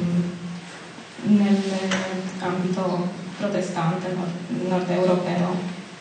nell'ambito protestante nord europeo.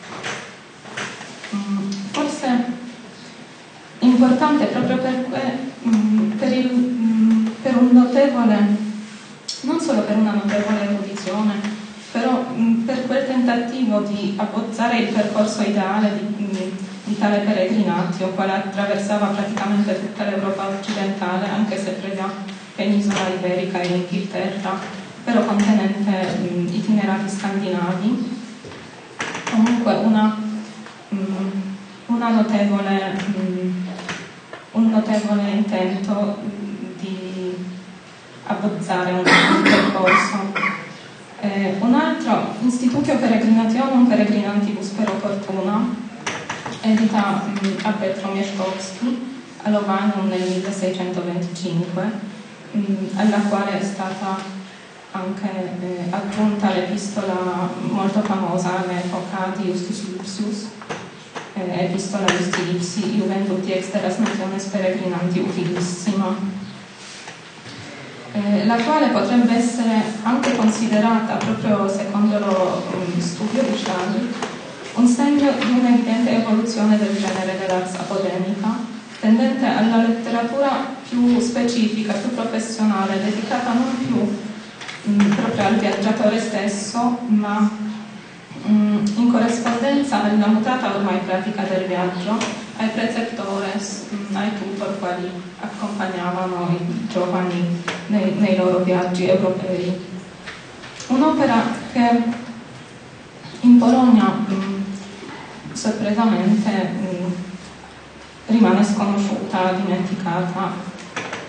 Forse importante proprio per, per, il, per un notevole, non solo per una notevole erudizione, però per quel tentativo di abbozzare il percorso ideale di, di tale peregrinatio, quale attraversava praticamente tutta l'Europa occidentale, anche se previa penisola iberica e Inghilterra, però contenente mh, itinerari scandinavi. Comunque una, mh, una notevole, mh, un notevole intento di abbozzare un, un percorso. Eh, un altro, Institutio Peregrinationum Peregrinantibus per Opportuna, edita mh, a Petro Mieszkowski a Lovanum nel milleseicentoventicinque, mh, alla quale è stata anche eh, aggiunta l'epistola molto famosa all'epoca di Justus Lipsius, eh, Epistola Justi Lipsi, Juventuti Exteras Nationes Peregrinanti Utilissima, eh, la quale potrebbe essere anche considerata, proprio secondo lo um, studio di Charles, un segno di un'evidente evoluzione del genere dell'ars apodemica, tendente alla letteratura più specifica, più professionale, dedicata non più mh, proprio al viaggiatore stesso, ma mh, in corrispondenza alla mutata ormai pratica del viaggio, ai preceptores, mh, ai tutor quali accompagnavano i giovani nei, nei loro viaggi europei. Un'opera che in Polonia mh, sorpresamente mh, rimane sconosciuta, dimenticata,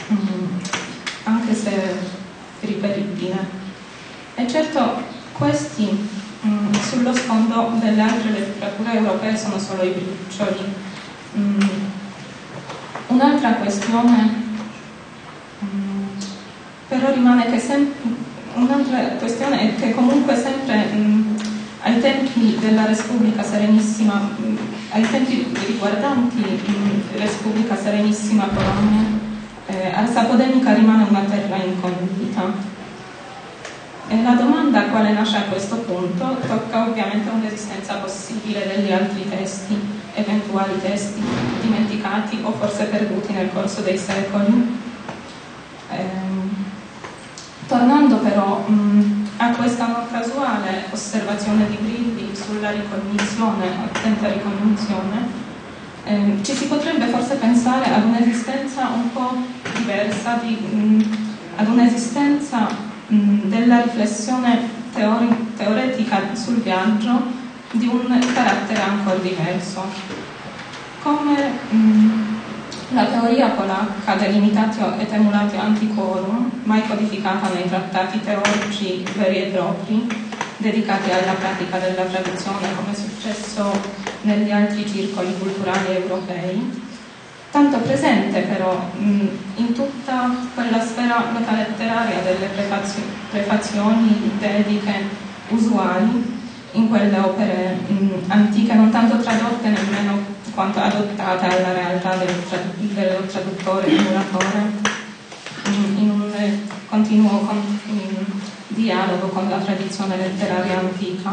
mm, anche se riperibile. E certo questi mm, sullo sfondo delle altre letterature europee sono solo i bricioli. Mm, un'altra questione mm, però rimane che sempre un'altra questione è che comunque sempre mh, ai tempi della Repubblica Serenissima, mh, ai tempi riguardanti mh, Repubblica Serenissima Polonia, eh, Ars Apodemica rimane una terra incognita. E la domanda quale nasce a questo punto tocca ovviamente un'esistenza possibile degli altri testi, eventuali testi dimenticati o forse perduti nel corso dei secoli. Ehm, Tornando però mh, a questa non casuale osservazione di Brilli sulla ricognizione, attenta ricognizione, eh, ci si potrebbe forse pensare ad un'esistenza un po' diversa, di, mh, ad un'esistenza mh, della riflessione teori- teoretica sul viaggio di un carattere ancora diverso. Come mh, la teoria polacca dell'imitatio et emulatio antiquorum, mai codificata nei trattati teorici veri e propri, dedicati alla pratica della tradizione, come è successo negli altri circoli culturali europei, tanto presente però mh, in tutta quella sfera metaletteraria delle prefazio- prefazioni, dediche usuali, in quelle opere mh, antiche, non tanto tradotte nemmeno quanto adottate alla realtà del, tra- del traduttore e emulatore, mh, in un continuo con- in dialogo con la tradizione letteraria antica.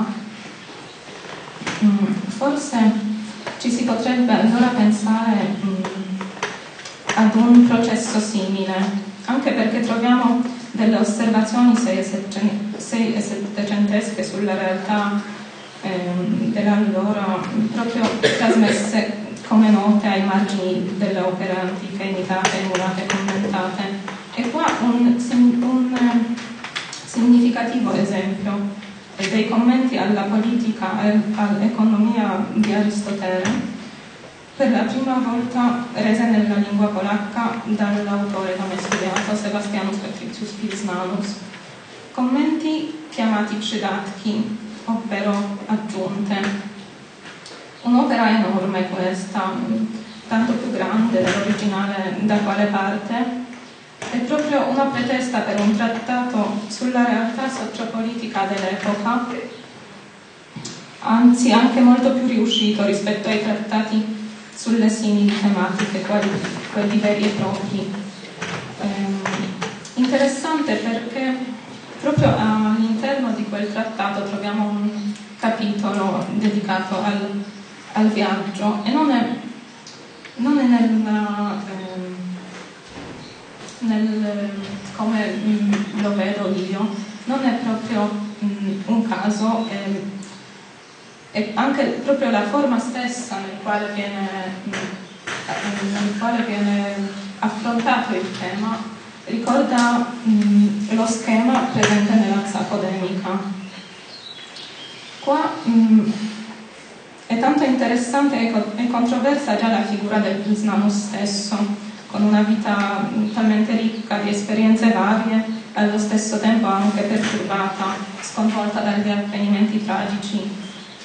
Mh, forse ci si potrebbe allora pensare mh, ad un processo simile, anche perché troviamo delle osservazioni sei e settecentesche sulla realtà ehm, dell'allora, proprio trasmesse come note ai margini delle opere antiche, imitate, emulate, commentate. E qua un, un significativo esempio dei commenti alla politica e all'economia di Aristotele, per la prima volta rese nella lingua polacca dall'autore che ho studiato, Sebastianus Patricius Pilsmanus. Commenti chiamati przydatki, ovvero aggiunte. Un'opera enorme questa, tanto più grande dell'originale da quale parte, è proprio una pretesta per un trattato sulla realtà sociopolitica dell'epoca, anzi anche molto più riuscito rispetto ai trattati sulle simili tematiche, quali quelli veri e propri. Ehm, interessante perché proprio all'interno di quel trattato troviamo un capitolo dedicato al, al viaggio, e non è, non è nella, ehm, nel, come mh, lo vedo io, non è proprio mh, un caso, eh, e anche proprio la forma stessa nel quale viene, nel quale viene affrontato il tema ricorda mh, lo schema presente nella Apodemica. Qua mh, è tanto interessante e, co- e controversa già la figura del Pilsmanus stesso, con una vita mh, talmente ricca di esperienze varie, allo stesso tempo anche perturbata, sconvolta dagli avvenimenti tragici.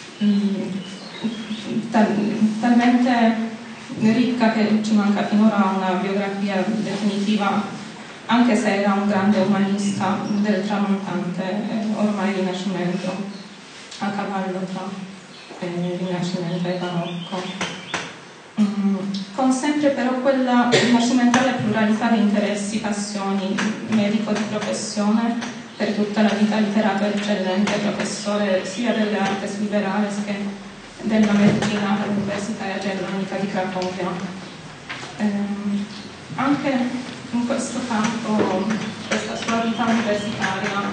Tal, talmente ricca che ci manca finora una biografia definitiva, anche se era un grande umanista del tramontante eh, ormai Rinascimento, a cavallo tra eh, Rinascimento e Barocco, mm, con sempre però quella rinascimentale pluralità di interessi, passioni, medico di professione, per tutta la vita literato eccellente, professore sia delle artes liberales che della medicina all'Università Germanica di Cracovia. Ehm, anche in questo campo, questa sua vita universitaria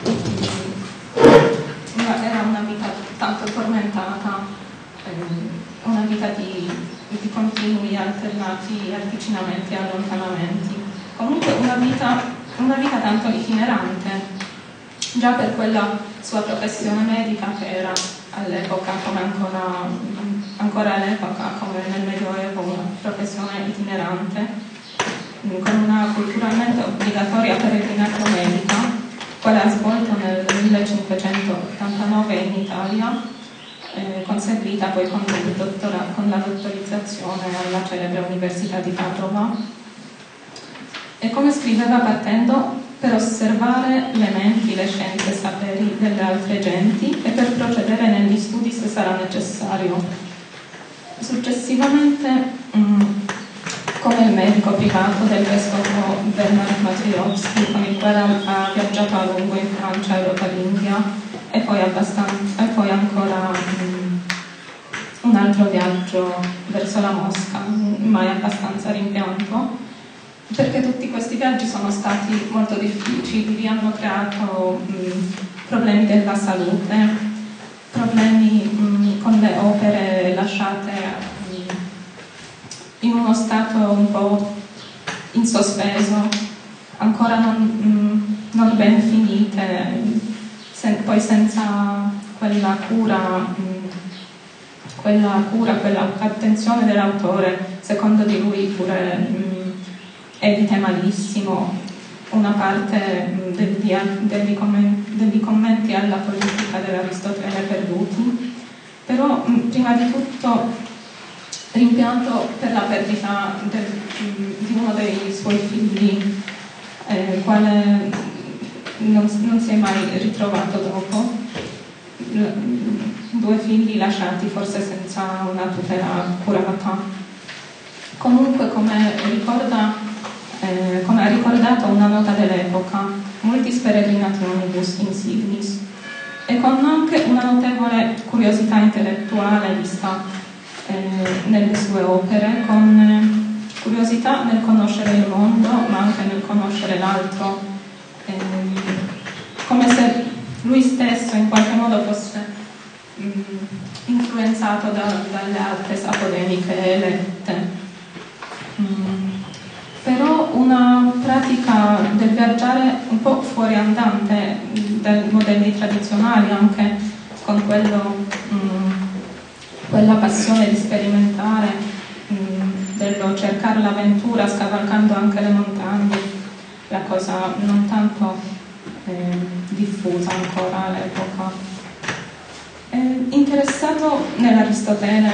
una, era una vita tanto tormentata, ehm, una vita di, di continui alternati avvicinamenti e allontanamenti. Comunque una vita, una vita tanto itinerante, già per quella sua professione medica che era all'epoca, come ancora, ancora all'epoca, come nel Medioevo, una professione itinerante, con una culturalmente obbligatoria peregrinaggio medica, quale ha svolto nel millecinquecentottantanove in Italia, eh, conseguita poi con, il dottora, con la dottorizzazione alla celebre Università di Padova. E come scriveva partendo per osservare le menti, le scienze e i saperi delle altre genti e per procedere negli studi se sarà necessario. Successivamente, mh, come il medico privato del vescovo Bernard Matriowski, con il quale ha viaggiato a lungo in Francia, Europa e India, e poi, abbastanza, e poi ancora mh, un altro viaggio verso la Mosca, mai abbastanza rimpianto, perché tutti questi viaggi sono stati molto difficili, hanno creato mh, problemi della salute, problemi mh, con le opere lasciate mh, in uno stato un po' in sospeso, ancora non, mh, non ben finite, sen- poi senza quella cura, mh, quella cura, quella attenzione dell'autore, secondo di lui pure mh, edite malissimo una parte mh, degli, degli, commenti, degli commenti alla politica dell'Aristotele perduti, però mh, prima di tutto rimpianto per la perdita del, mh, di uno dei suoi figli, eh, quale non, non si è mai ritrovato dopo, L, due figli lasciati forse senza una tutela accurata. Comunque, come ricorda Eh, come ha ricordato una nota dell'epoca, multis peregrinationi insignis, e con anche una notevole curiosità intellettuale vista eh, nelle sue opere, con eh, curiosità nel conoscere il mondo, ma anche nel conoscere l'altro, eh, come se lui stesso in qualche modo fosse mh, influenzato da, dalle altre apodemiche elette. Mm. Però una pratica del viaggiare un po' fuoriandante dai modelli tradizionali, anche con quello, mh, quella passione di sperimentare, mh, dello cercare l'avventura scavalcando anche le montagne, la cosa non tanto eh, diffusa ancora all'epoca. Eh, interessato nell'Aristotele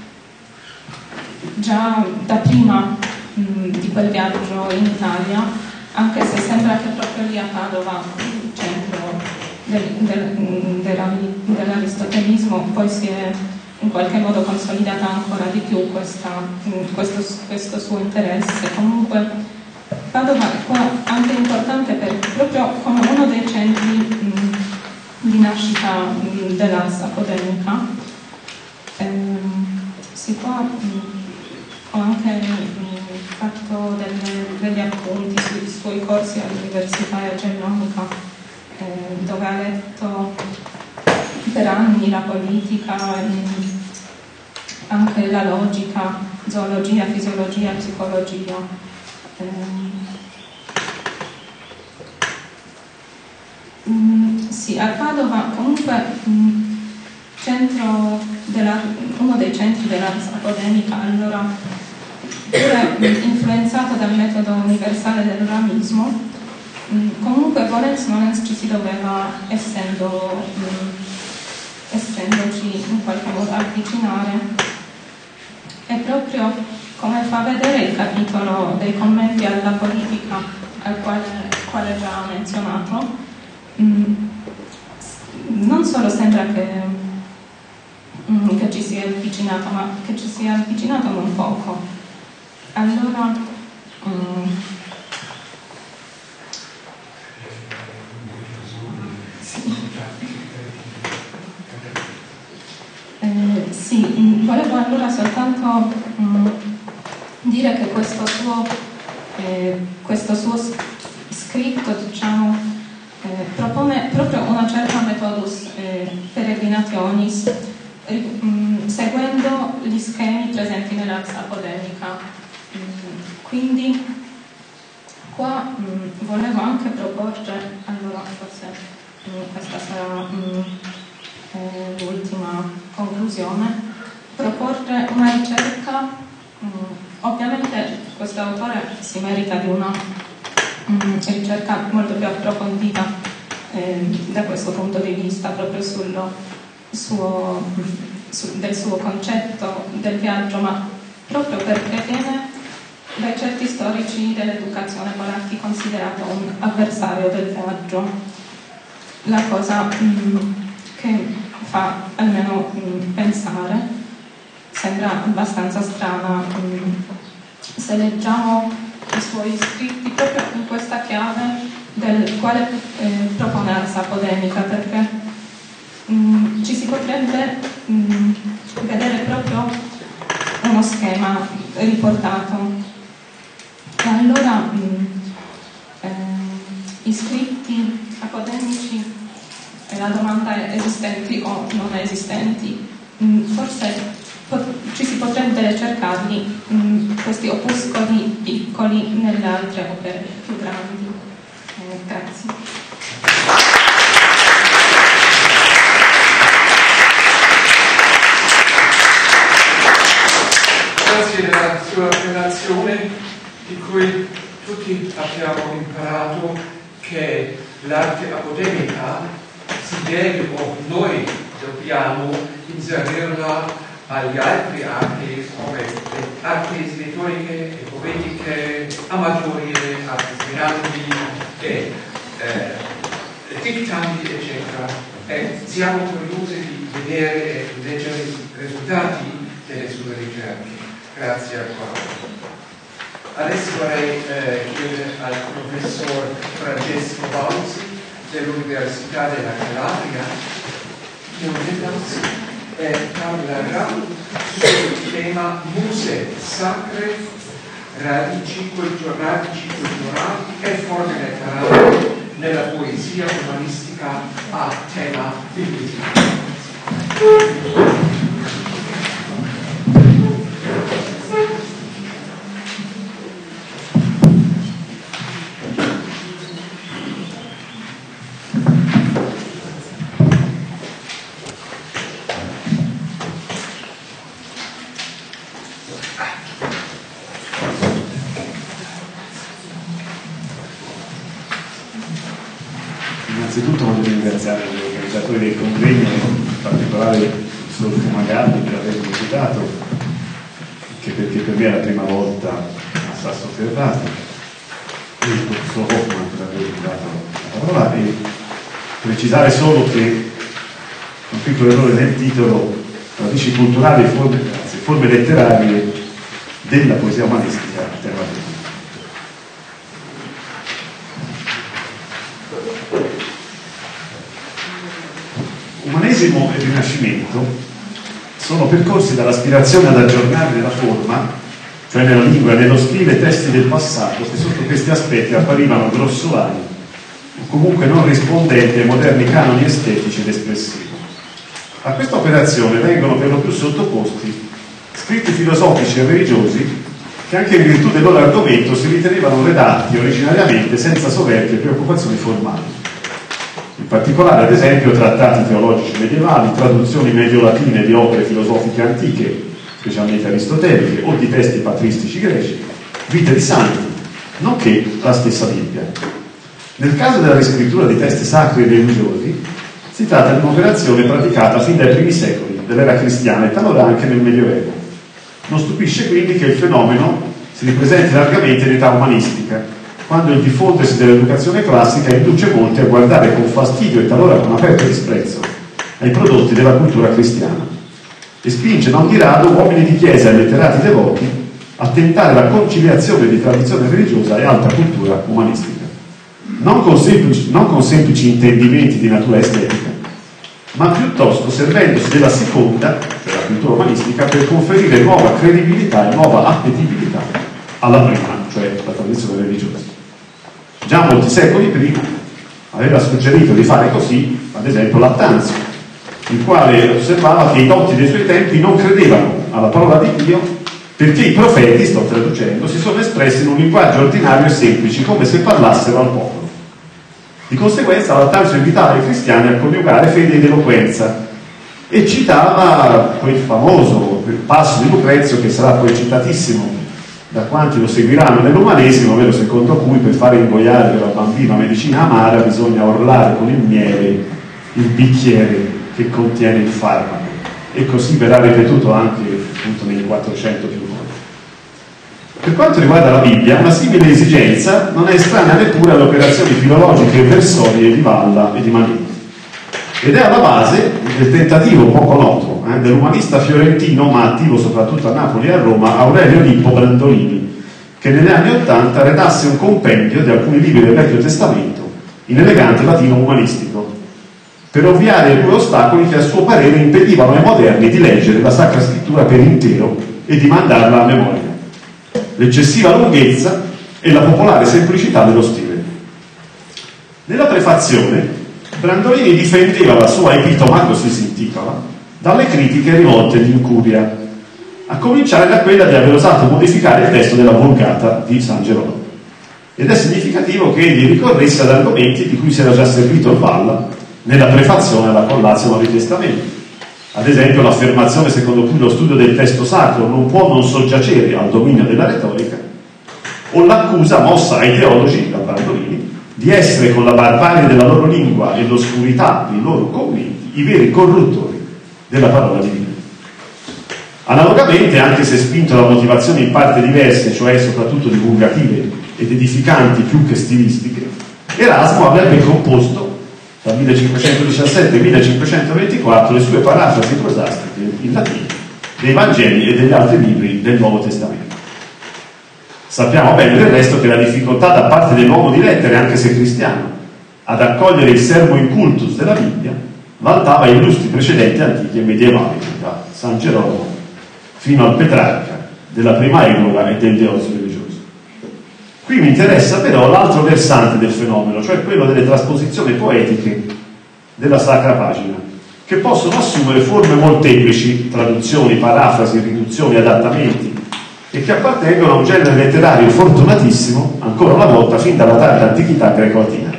già da prima di quel viaggio in Italia, anche se sembra che proprio lì a Padova, il centro del, del, del, dell'aristotelismo, poi si è in qualche modo consolidata ancora di più questa, questo, questo suo interesse. Comunque Padova è qua anche importante per, proprio come uno dei centri mh, di nascita mh, dell'ars apodemica. Ehm, si qua mh, ho anche mh, fatto delle, degli appunti sui suoi corsi all'Università Agennonica, eh, dove ha letto per anni la politica, mh, anche la logica, zoologia, fisiologia, psicologia. Eh, mh, sì, a Padova comunque mh, centro della, uno dei centri dell'ars apodemica, allora pure influenzato dal metodo universale del ramismo, comunque volens nolens ci si doveva, essendo, essendoci in qualche modo avvicinare, e proprio come fa vedere il capitolo dei commenti alla politica al quale, quale già menzionato, non solo sembra che, che ci sia avvicinato, ma che ci sia avvicinato non poco. Allora, um, sì. Eh, sì, volevo allora soltanto um, dire che questo suo, eh, questo suo scritto, diciamo, eh, propone proprio una certa methodus eh, peregrinationis, eh, um, seguendo gli schemi presenti nell'ars apodemica. Quindi qua mh, volevo anche proporre, allora forse mh, questa sarà mh, eh, l'ultima conclusione, proporre una ricerca mh, ovviamente questo autore si merita di una um, ricerca molto più approfondita eh, da questo punto di vista, proprio sullo suo, su, del suo concetto del viaggio, ma proprio perché viene dai certi storici dell'educazione polacchi considerato un avversario del viaggio. La cosa um, che fa almeno um, pensare, sembra abbastanza strana um, se leggiamo i suoi scritti proprio in questa chiave del quale eh, propone Ars Apodemica, perché um, ci si potrebbe um, vedere proprio uno schema riportato. E allora um, eh, i scritti apodemici e la domanda è esistenti o non esistenti, um, forse ci si potrebbe cercarli mh, questi opuscoli piccoli nelle altre opere più grandi. Eh, grazie. Grazie della sua relazione, di cui tutti abbiamo imparato che l'arte apodemica si deve, o noi dobbiamo inserirla agli altri arti come le arti retoriche e poetiche, amatoriche, arti sfidanti e eh, dictanti, eccetera. E siamo curiosi di vedere e leggere i risultati delle sue ricerche. Grazie ancora. Adesso vorrei eh, chiedere al professor Francesco Bausi dell'Università della Calabria e parlerà sul tema muse sacre, radici culturali, culturali e forme letterari nella poesia umanistica a tema biblico. Innanzitutto voglio ringraziare gli organizzatori del convegno, in particolare il professor Fumagalli per avermi invitato, anche perché per me è la prima volta a Sasso Ferrata, e il professor Hoffman per avermi dato la parola, e precisare solo che un piccolo errore nel titolo: radici culturali e forme, anzi, forme letterarie della poesia umanistica alternativa. Umanesimo e Rinascimento sono percorsi dall'aspirazione ad aggiornare nella forma, cioè nella lingua e nello stile, testi del passato che sotto questi aspetti apparivano grossolani o comunque non rispondenti ai moderni canoni estetici ed espressivi. A questa operazione vengono per lo più sottoposti scritti filosofici e religiosi che, anche in virtù del loro argomento, si ritenevano redatti originariamente senza soverchie e preoccupazioni formali. In particolare, ad esempio, trattati teologici medievali, traduzioni medio-latine di opere filosofiche antiche, specialmente aristoteliche, o di testi patristici greci, vite di santi, nonché la stessa Bibbia. Nel caso della riscrittura di testi sacri e religiosi, si tratta di un'operazione praticata fin dai primi secoli dell'era cristiana e talora anche nel Medioevo. Non stupisce quindi che il fenomeno si ripresenti largamente in età umanistica, quando il diffondersi dell'educazione classica induce molti a guardare con fastidio e talora con aperto disprezzo ai prodotti della cultura cristiana e spinge non di rado uomini di chiesa e letterati devoti a tentare la conciliazione di tradizione religiosa e alta cultura umanistica, non con semplici, non con semplici intendimenti di natura estetica, ma piuttosto servendosi della seconda, cioè la cultura umanistica, per conferire nuova credibilità e nuova appetibilità alla prima, cioè la tradizione religiosa. Già molti secoli prima aveva suggerito di fare così, ad esempio, Lattanzio, il quale osservava che i dotti dei suoi tempi non credevano alla parola di Dio perché i profeti, sto traducendo, si sono espressi in un linguaggio ordinario e semplice, come se parlassero al popolo. Di conseguenza Lattanzio invitava i cristiani a coniugare fede ed eloquenza e citava quel famoso quel passo di Lucrezio, che sarà poi citatissimo da quanti lo seguiranno nell'umanesimo, ovvero secondo cui per fare ingoiare per la bambina medicina amara bisogna orlare con il miele il bicchiere che contiene il farmaco, e così verrà ripetuto anche appunto nei quattrocento più volte. Per quanto riguarda la Bibbia, una simile esigenza non è estranea neppure alle operazioni filologiche e versorie di Valla e di Manini, ed è alla base del tentativo poco noto eh, dell'umanista fiorentino, ma attivo soprattutto a Napoli e a Roma, Aurelio Lippo Brandolini, che negli anni Ottanta redasse un compendio di alcuni libri del Vecchio Testamento in elegante latino umanistico, per ovviare due ostacoli che a suo parere impedivano ai moderni di leggere la Sacra Scrittura per intero e di mandarla a memoria: l'eccessiva lunghezza e la popolare semplicità dello stile. Nella prefazione Brandolini difendeva la sua epitoma, così si intitola, dalle critiche rivolte di incuria, a cominciare da quella di aver osato modificare il testo della Vulgata di San Gerolamo. Ed è significativo che egli ricorresse ad argomenti di cui si era già servito il Valla nella prefazione alla Collatio Nuovi Testamenti. Ad esempio l'affermazione secondo cui lo studio del testo sacro non può non soggiacere al dominio della retorica, o l'accusa mossa ai teologi da Brandolini di essere con la barbarie della loro lingua e l'oscurità dei loro commenti i veri corruttori della parola divina. Analogamente, anche se spinto da motivazioni in parte diverse, cioè soprattutto divulgative ed edificanti più che stilistiche, Erasmo avrebbe composto tra millecinquecentodiciassette e millecinquecentoventiquattro le sue parafrasi prosastiche in latino dei Vangeli e degli altri libri del Nuovo Testamento. Sappiamo bene del resto che la difficoltà da parte dell'uomo di lettere, anche se cristiano, ad accogliere il sermo incultus della Bibbia vantava illustri precedenti antichi e medievali, da San Gerolamo fino al Petrarca della prima egloga e del Deozio religioso. Qui mi interessa però l'altro versante del fenomeno, cioè quello delle trasposizioni poetiche della Sacra Pagina, che possono assumere forme molteplici: traduzioni, parafrasi, riduzioni, adattamenti, e che appartengono a un genere letterario fortunatissimo, ancora una volta, fin dalla tarda antichità greco-latina.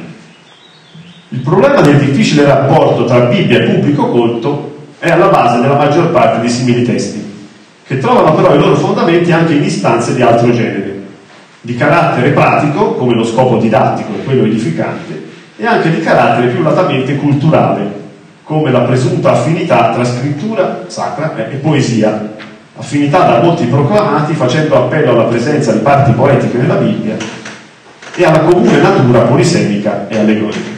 Il problema del difficile rapporto tra Bibbia e pubblico colto è alla base della maggior parte dei simili testi, che trovano però i loro fondamenti anche in istanze di altro genere, di carattere pratico, come lo scopo didattico e quello edificante, e anche di carattere più latamente culturale, come la presunta affinità tra scrittura sacra e poesia, affinità da molti proclamati facendo appello alla presenza di parti poetiche nella Bibbia e alla comune natura polisemica e allegorica.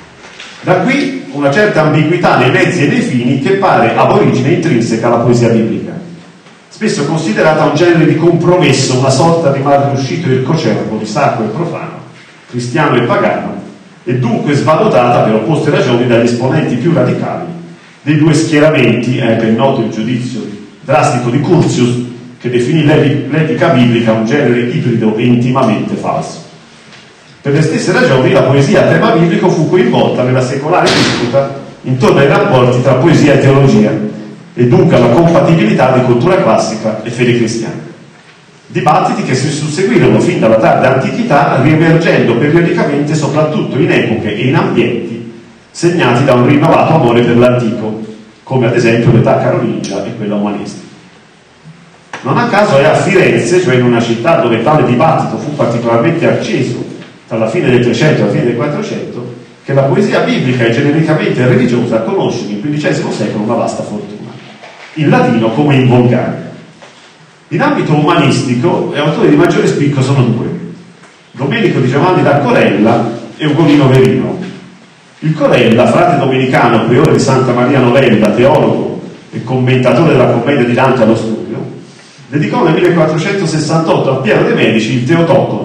Da qui una certa ambiguità nei mezzi e nei fini che pare ab origine intrinseca alla poesia biblica, spesso considerata un genere di compromesso, una sorta di mal riuscito ircocervo di sacro e profano, cristiano e pagano, e dunque svalutata per opposte ragioni dagli esponenti più radicali dei due schieramenti. È ben noto il giudizio drastico di Curtius, che definì l'epica biblica un genere ibrido e intimamente falso. Per le stesse ragioni la poesia a tema biblico fu coinvolta nella secolare disputa intorno ai rapporti tra poesia e teologia, e dunque alla compatibilità di cultura classica e fede cristiana. Dibattiti che si susseguirono fin dalla tarda antichità, riemergendo periodicamente soprattutto in epoche e in ambienti segnati da un rinnovato amore per l'antico, come ad esempio l'età carolingia e quella umanistica. Non a caso è a Firenze, cioè in una città dove tale dibattito fu particolarmente acceso tra la fine del trecento e la fine del quattrocento, che la poesia biblica e genericamente religiosa conosce nel quindicesimo secolo una vasta fortuna, in latino come in volgare. In ambito umanistico, gli autori di maggiore spicco sono due: Domenico di Giovanni da Corella e Ugolino Verino. Il Corella, frate domenicano, priore di Santa Maria Novella, teologo e commentatore della commedia di Dante allo studio, dedicò nel millequattrocentosessantotto a Piero de' Medici il Theotokon,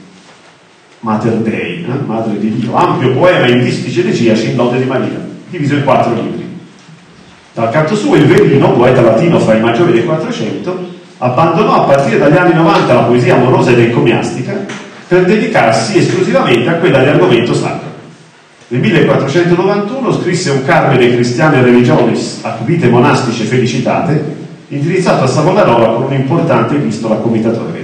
Mater Dei, eh? Madre di Dio, ampio poema in distici elegiaci in lode di Maria, diviso in quattro libri. Dal canto suo il Verino, poeta latino fra i maggiori del Quattrocento, abbandonò a partire dagli anni novanta la poesia amorosa ed encomiastica per dedicarsi esclusivamente a quella di argomento sacro. Nel millequattrocentonovantuno scrisse un Carmine Christiane Religionis ac vite monastiche felicitate, indirizzato a Savonarola con un'importante epistola comitatoria,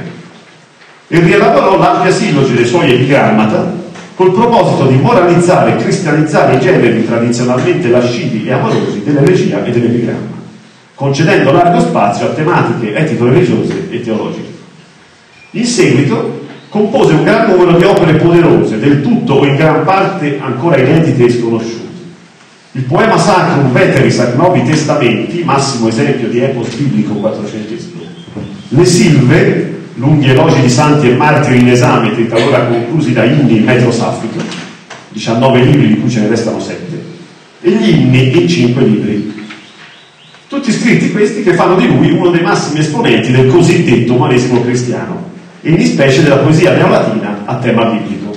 e rielaborò l'ampia sillogi dei suoi epigrammata col proposito di moralizzare e cristianizzare i generi tradizionalmente lascivi e amorosi dell'elegia e dell'epigramma, concedendo largo spazio a tematiche etico-religiose e teologiche. In seguito compose un gran numero di opere poderose, del tutto o in gran parte ancora inedite e sconosciute. Il poema Sacrum Veteris ac Novi Testamenti, massimo esempio di epos biblico quattrocentesco, le Silve, lunghi elogi di santi e martiri in esame, talora conclusi da inni in metro saffico, diciannove libri di cui ce ne restano sette, e gli inni in cinque libri. Tutti scritti questi che fanno di lui uno dei massimi esponenti del cosiddetto umanesimo cristiano, e in specie della poesia neolatina a tema biblico.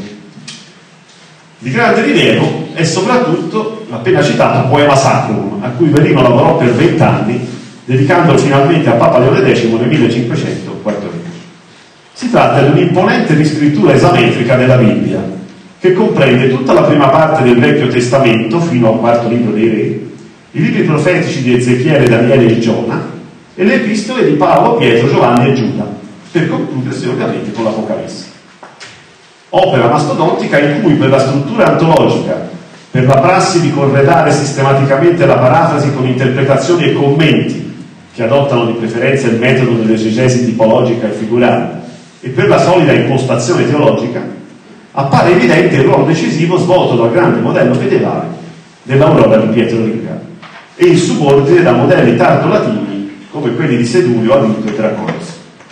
Di grande rilievo è soprattutto l'appena citato Poema Sacrum, a cui Verino lavorò per vent'anni, dedicandolo finalmente a Papa Leone decimo nel millecinquecentoquattordici. Si tratta di un'imponente riscrittura esametrica della Bibbia, che comprende tutta la prima parte del Vecchio Testamento, fino al quarto libro dei Re, i libri profetici di Ezechiele, Daniele e Giona, e le epistole di Paolo, Pietro, Giovanni e Giuda, per concludersi ovviamente con l'Apocalisse. Opera mastodontica in cui, per la struttura antologica, per la prassi di corredare sistematicamente la parafrasi con interpretazioni e commenti che adottano di preferenza il metodo dell'esegesi tipologica e figurale, e per la solida impostazione teologica, appare evidente il ruolo decisivo svolto dal grande modello medievale dell'Aurora di Pietro Riga e il subordine da modelli tardo-latini come quelli di Sedulio, Avito e Traconis.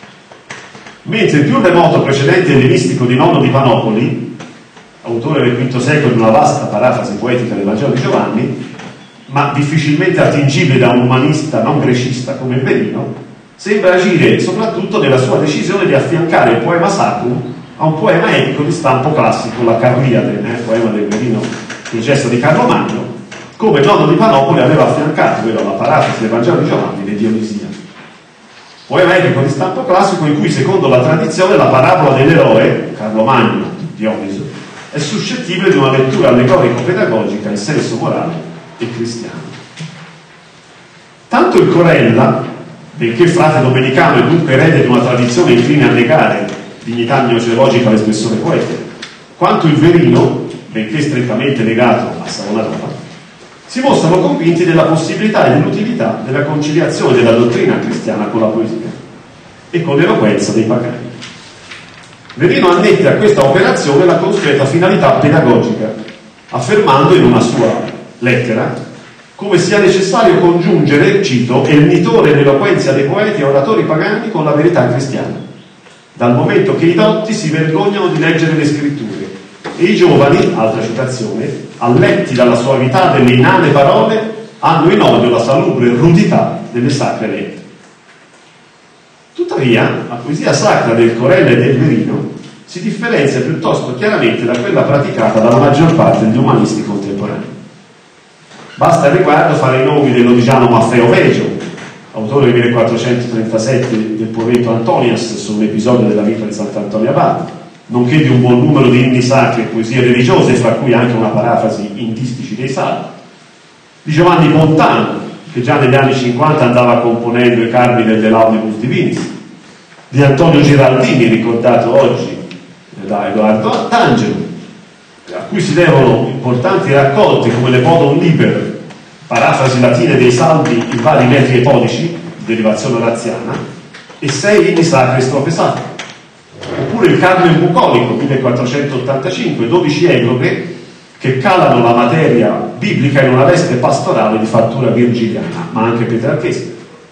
Mentre il più remoto precedente ellenistico di Nonno di Panopoli, autore del quinto secolo di una vasta parafrasi poetica del Vangelo di Giovanni, ma difficilmente attingibile da un umanista non grecista come il Verino, sembra agire soprattutto nella sua decisione di affiancare il poema Sacrum a un poema epico di stampo classico, la Carliade, eh, poema del Verino sul gesto di Carlo Magno, come il Nonno di Panopoli aveva affiancato quello alla parafrasi del Vangelo di Giovanni di Dionisia. Poema epico di stampo classico in cui, secondo la tradizione, la parabola dell'eroe, Carlo Magno, Dioniso, è suscettibile di una lettura allegorico-pedagogica in senso morale e cristiano. Tanto il Corella, benché frate domenicano e dunque erede di una tradizione incline a negare dignità gnoseologica all'espressione poetica, quanto il Verino, benché strettamente legato a Savonarola, si mostrano convinti della possibilità e dell'utilità della conciliazione della dottrina cristiana con la poesia e con l'eloquenza dei pagani. Verino annette a questa operazione la consueta finalità pedagogica, affermando in una sua lettera come sia necessario congiungere, cito, il nitore e l'eloquenza dei poeti e oratori pagani con la verità cristiana, dal momento che i dotti si vergognano di leggere le scritture e i giovani, altra citazione, alletti dalla soavità delle inane parole, hanno in odio la salubre rudità delle sacre lettere. Tuttavia, la poesia sacra del Corella e del Verino si differenzia piuttosto chiaramente da quella praticata dalla maggior parte degli umanisti contemporanei. Basta al riguardo fare i nomi dell'odigiano Maffeo Veggio, autore del millequattrocentotrentasette del poemetto Antonias su un episodio della vita di Sant'Antonio Abate, nonché di un buon numero di inni sacri e poesie religiose, fra cui anche una parafrasi in distici dei Salmi, di Giovanni Montano, che già negli anni cinquanta andava componendo i carmi del De Laudibus Divinis, di Antonio Giraldini, ricordato oggi da Edoardo D'Angelo, a cui si devono importanti raccolte come le Podon Liber, parafrasi latine dei salmi in vari metri epodici, di derivazione oraziana, e sei inni sacri e strofe sacre. Oppure il Carmen Bucolico, millequattrocentottantacinque, dodici egloghe che calano la materia biblica in una veste pastorale di fattura virgiliana, ma anche petrarchesca.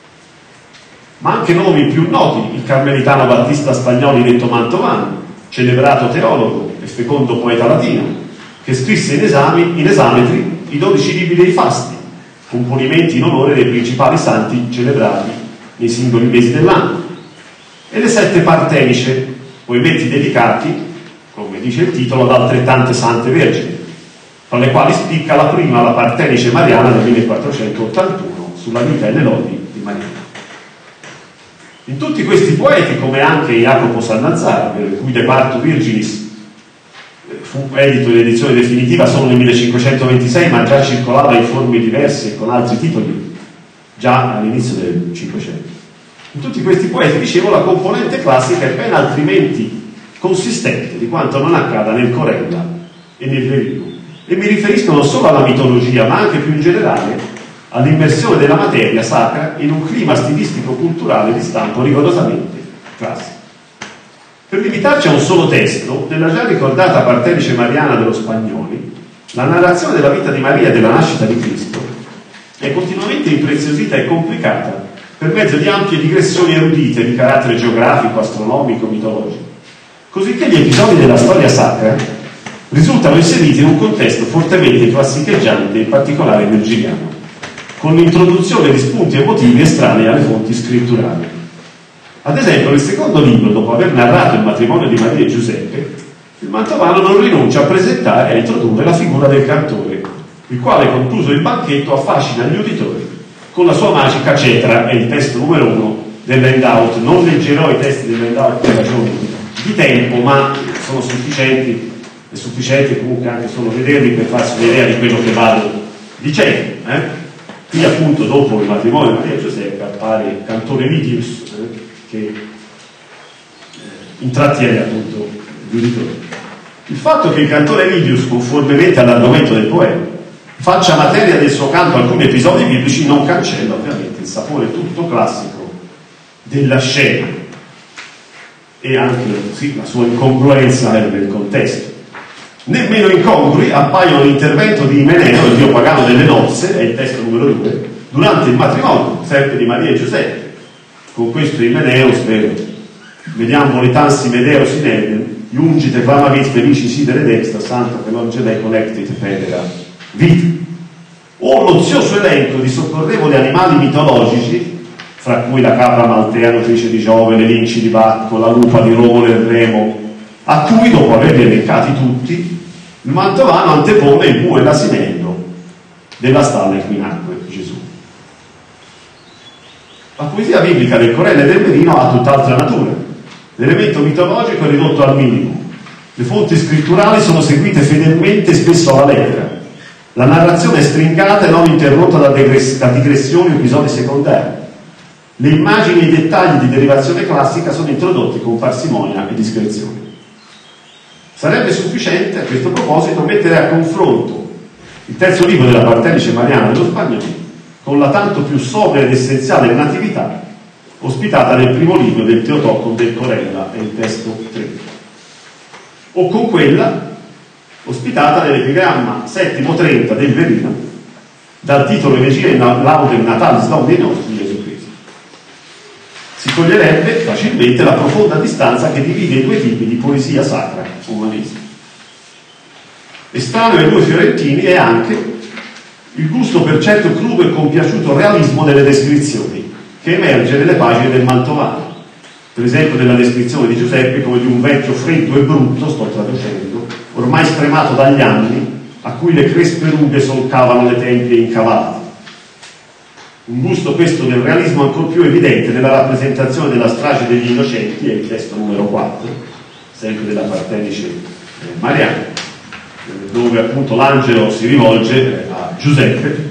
Ma anche nomi più noti, il carmelitano Battista Spagnoli detto Mantovano, celebrato teologo e fecondo poeta latino, che scrisse in, esami, in esametri i dodici libri dei fasti, componimenti in onore dei principali santi celebrati nei singoli mesi dell'anno, e le sette Partenice, poemetti dedicati, come dice il titolo, ad altrettante sante vergini, tra le quali spicca la prima, la Partenice Mariana del millequattrocentottantuno, sulla vita e le lodi di Maria. In tutti questi poeti, come anche Jacopo Sannazaro, per cui De Parto Virginis fu edito in edizione definitiva solo nel millecinquecentoventisei, ma già circolava in forme diverse e con altri titoli già all'inizio del Cinquecento. In tutti questi poeti, dicevo, la componente classica è ben altrimenti consistente di quanto non accada nel Corella e nel Verino, e mi riferisco non solo alla mitologia, ma anche più in generale all'immersione della materia sacra in un clima stilistico-culturale di stampo rigorosamente classico. Per limitarci a un solo testo, nella già ricordata Partenice Mariana dello Spagnoli, la narrazione della vita di Maria e della nascita di Cristo è continuamente impreziosita e complicata per mezzo di ampie digressioni erudite di carattere geografico, astronomico, mitologico, cosicché gli episodi della storia sacra risultano inseriti in un contesto fortemente classicheggiante, in particolare virgiliano, con l'introduzione di spunti emotivi estranei alle fonti scritturali. Ad esempio, nel secondo libro, dopo aver narrato il matrimonio di Maria e Giuseppe, il Mantovano non rinuncia a presentare e a introdurre la figura del cantore, il quale, concluso il banchetto, affascina gli uditori con la sua magica cetra. È il testo numero uno dell'handout. Non leggerò i testi dell'handout per ragioni di tempo, ma sono sufficienti, è sufficiente comunque anche solo vederli per farsi un'idea di quello che vado dicendo. Eh? Qui appunto, dopo il matrimonio di Maria e Giuseppe, appare il cantore Lidius, eh, che eh, intrattiene appunto gli uditori. Il fatto che il cantore Lidius, conformemente all'argomento del poema, faccia materia del suo canto alcuni episodi biblici non cancella ovviamente il sapore tutto classico della scena e anche sì, la sua incongruenza nel contesto. Nemmeno incongrui appaiono l'intervento di Imeneo, il dio pagano delle nozze, è il testo numero due, durante il matrimonio sempre di Maria e Giuseppe. Con questo Imeneo, spero, vediamo volitansi Medeo in Eden, iungite clamavit felici sidere dextra, santo che non gene collectit pedera vita. O l'ozioso elenco di soccorrevoli animali mitologici, fra cui la capra maltea nutrice di Giove, le linci di Bacco, la lupa di Romolo e il Remo, a cui, dopo averli elencati tutti, il Mantovano antepone il bue e l'asinello della stalla in cui nacque Gesù. La poesia biblica del Corrello e del Verino ha tutt'altra natura. L'elemento mitologico è ridotto al minimo. Le fonti scritturali sono seguite fedelmente e spesso alla lettera. La narrazione è stringata e non interrotta da, da digressioni o episodi secondari. Le immagini e i dettagli di derivazione classica sono introdotti con parsimonia e discrezione. Sarebbe sufficiente a questo proposito mettere a confronto il terzo libro della Partenice Mariana dello Spagnolo con la tanto più sobria ed essenziale Natività ospitata nel primo libro del Teotocco del Corella, è il testo tre, o con quella ospitata nell'epigramma settimo trenta del Verino dal titolo Regina Laudem Natalis Domini Nostri Gesù Cristo. Si coglierebbe facilmente la profonda distanza che divide i due tipi di poesia sacra umanesima. Estraneo ai due fiorentini è anche il gusto per certo crudo e compiaciuto realismo delle descrizioni che emerge nelle pagine del Mantovano, per esempio nella descrizione di Giuseppe come di un vecchio freddo e brutto, sto traducendo, ormai stremato dagli anni, a cui le crespe rughe solcavano le tempie incavate. Un gusto questo del realismo ancor più evidente nella rappresentazione della strage degli innocenti, è il testo numero quattro, sempre della Partenice eh, Mariana, dove appunto l'angelo si rivolge a Giuseppe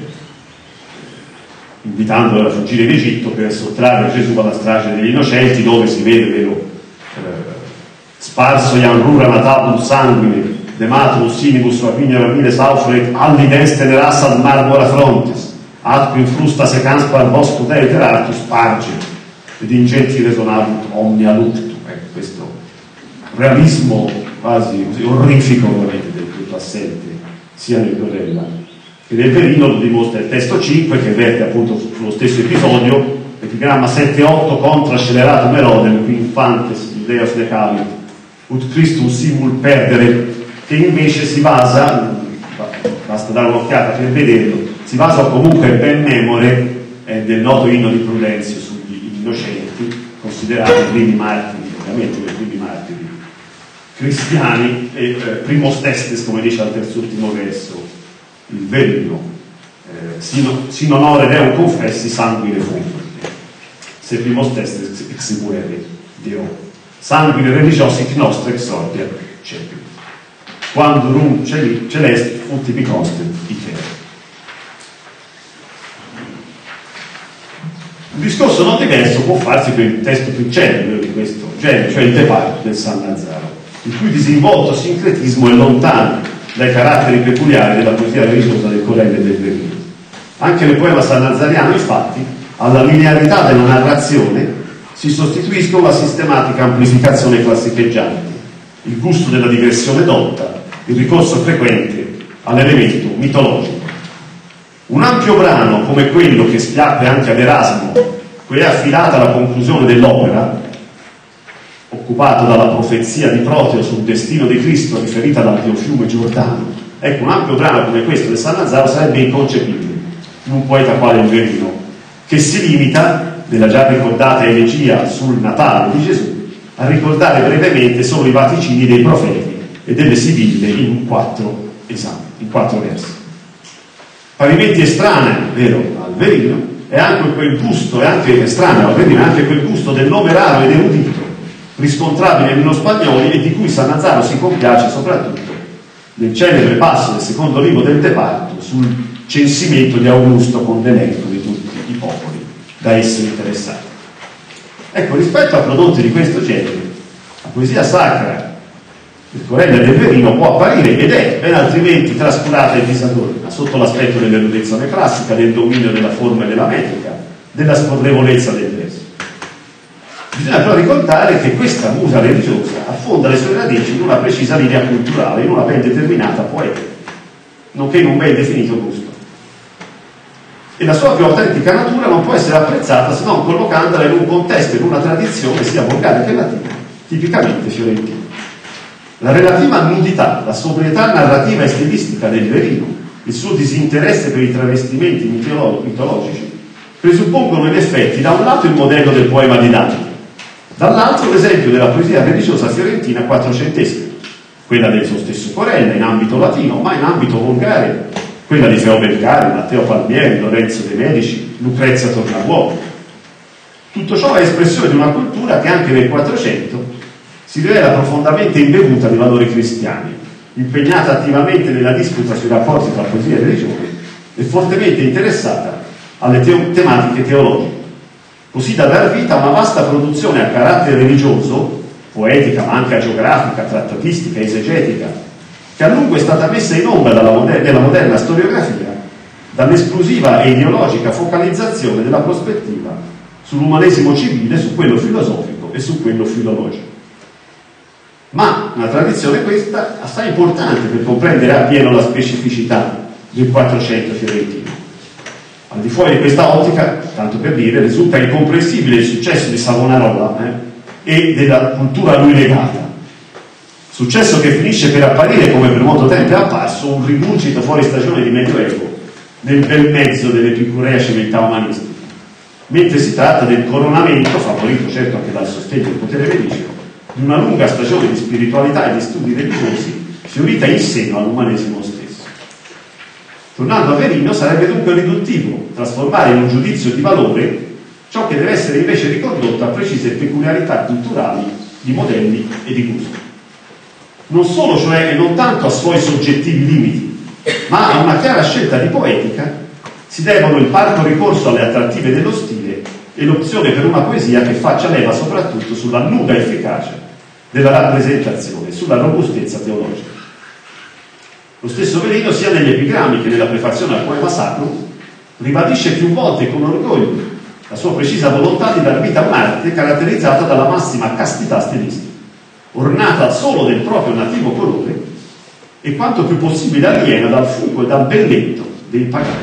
invitandolo a fuggire in Egitto per sottrarre Gesù alla strage degli innocenti, dove si vede, vero, eh, sparso iam rura natabum sanguine dematum sinibus rapinia ramine saufret allidens teneras ad marmora frontes ad qui frusta secans par bosco deiteratus sparge ed ingenti resonabunt omnia luctu. Ecco, questo realismo quasi così orrifico ovviamente del tutto assente sia nel Corella che nel Verino. Lo dimostra il testo cinque, che verte appunto sullo stesso episodio, l'epigramma sette otto contra sceleratum erodem qui infantes deus decavit ut Christum simul perdere, che invece si basa, basta dare un'occhiata per vederlo, si basa comunque ben memore eh, del noto inno di Prudenzio sugli innocenti, considerati i primi martiri, ovviamente i primi martiri cristiani, e eh, primos testes, come dice al terzultimo verso il Verino, eh, sin onore deum confessi sanguine funque, se primos testes ex muere Dio sanguine religiosi che nostre exordia cepi quando rum celesti ultimi constant iter. Un discorso non diverso può farsi per il testo più celebre di questo genere, cioè il Teparco del San Lazzaro, il cui disinvolto sincretismo è lontano dai caratteri peculiari della poesia religiosa del Corrello e del Verino. Anche nel poema sannazariano, infatti, alla linearità della narrazione si sostituiscono la sistematica amplificazione classicheggiante, il gusto della digressione dotta, il ricorso frequente all'elemento mitologico. Un ampio brano come quello che spiacque anche ad Erasmo, cui è affidata la conclusione dell'opera, occupato dalla profezia di Proteo sul destino di Cristo riferita dal fiume Giordano. Ecco, un ampio brano come questo di Sannazaro sarebbe inconcepibile in un poeta quale il Verino, che si limita, nella già ricordata elegia sul Natale di Gesù, a ricordare brevemente solo i vaticini dei profeti e delle sibille in quattro esami, in quattro versi. Parimenti estraneo, vero, al Verino, è anche quel gusto, è anche estraneo al Verino, è anche quel gusto del nome raro ed erudito, riscontrabile nello spagnolo e di cui Sannazaro si compiace soprattutto nel celebre passo del secondo libro del Departo sul censimento di Augusto con l'elenco di tutti i popoli da esso interessati. Ecco, rispetto a prodotti di questo genere, la poesia sacra del Corella e del Verino può apparire, ed è ben altrimenti, trascurata e disadornata sotto l'aspetto dell'erudizione classica, del dominio della forma e della metrica, della scorrevolezza del verso. Bisogna però ricordare che questa musa religiosa affonda le sue radici in una precisa linea culturale, in una ben determinata poetica, nonché in un ben definito gusto. E la sua più autentica natura non può essere apprezzata se non collocandola in un contesto, in una tradizione sia volgare che latina, tipicamente fiorentina. La relativa nudità, la sobrietà narrativa e stilistica del Verino, il suo disinteresse per i travestimenti mitolo- mitologici, presuppongono in effetti da un lato il modello del poema di Dante, dall'altro l'esempio della poesia religiosa fiorentina quattrocentesca, quella del suo stesso Corella in ambito latino, ma in ambito volgare, quella di Feo Belcari, Matteo Palmieri, Lorenzo De Medici, Lucrezia Tornabuoni. Tutto ciò è espressione di una cultura che anche nel Quattrocento si rivela profondamente imbevuta di valori cristiani, impegnata attivamente nella disputa sui rapporti tra poesia e religione e fortemente interessata alle teo- tematiche teologiche, così da dar vita a una vasta produzione a carattere religioso, poetica ma anche geografica, trattatistica, esegetica, che a lungo è stata messa in ombra dalla moder- della moderna storiografia, dall'esclusiva e ideologica focalizzazione della prospettiva sull'umanesimo civile, su quello filosofico e su quello filologico. Ma una tradizione questa assai importante per comprendere appieno la specificità del Quattrocento fiorentino. Al di fuori di questa ottica, tanto per dire, risulta incomprensibile il successo di Savonarola eh, e della cultura a lui legata. Successo che finisce per apparire, come per molto tempo è apparso, un rigurgito fuori stagione di Medioevo, nel bel mezzo dell'epicurea civiltà umanistica, mentre si tratta del coronamento, favorito certo anche dal sostegno del potere medico, di una lunga stagione di spiritualità e di studi religiosi fiorita in seno all'umanesimo stesso. Tornando a Verino, sarebbe dunque riduttivo trasformare in un giudizio di valore ciò che deve essere invece ricondotto a precise peculiarità culturali di modelli e di gusti. Non solo, cioè, e non tanto a suoi soggettivi limiti, ma a una chiara scelta di poetica si devono il parco ricorso alle attrattive dello stile e l'opzione per una poesia che faccia leva soprattutto sulla nuda efficacia della rappresentazione, sulla robustezza teologica. Lo stesso Verino, sia negli epigrammi che nella prefazione al poema sacro, ribadisce più volte con orgoglio la sua precisa volontà di dar vita a un'arte caratterizzata dalla massima castità stilistica, ornata solo del proprio nativo colore e quanto più possibile aliena dal fumo e dal belletto dei pagani.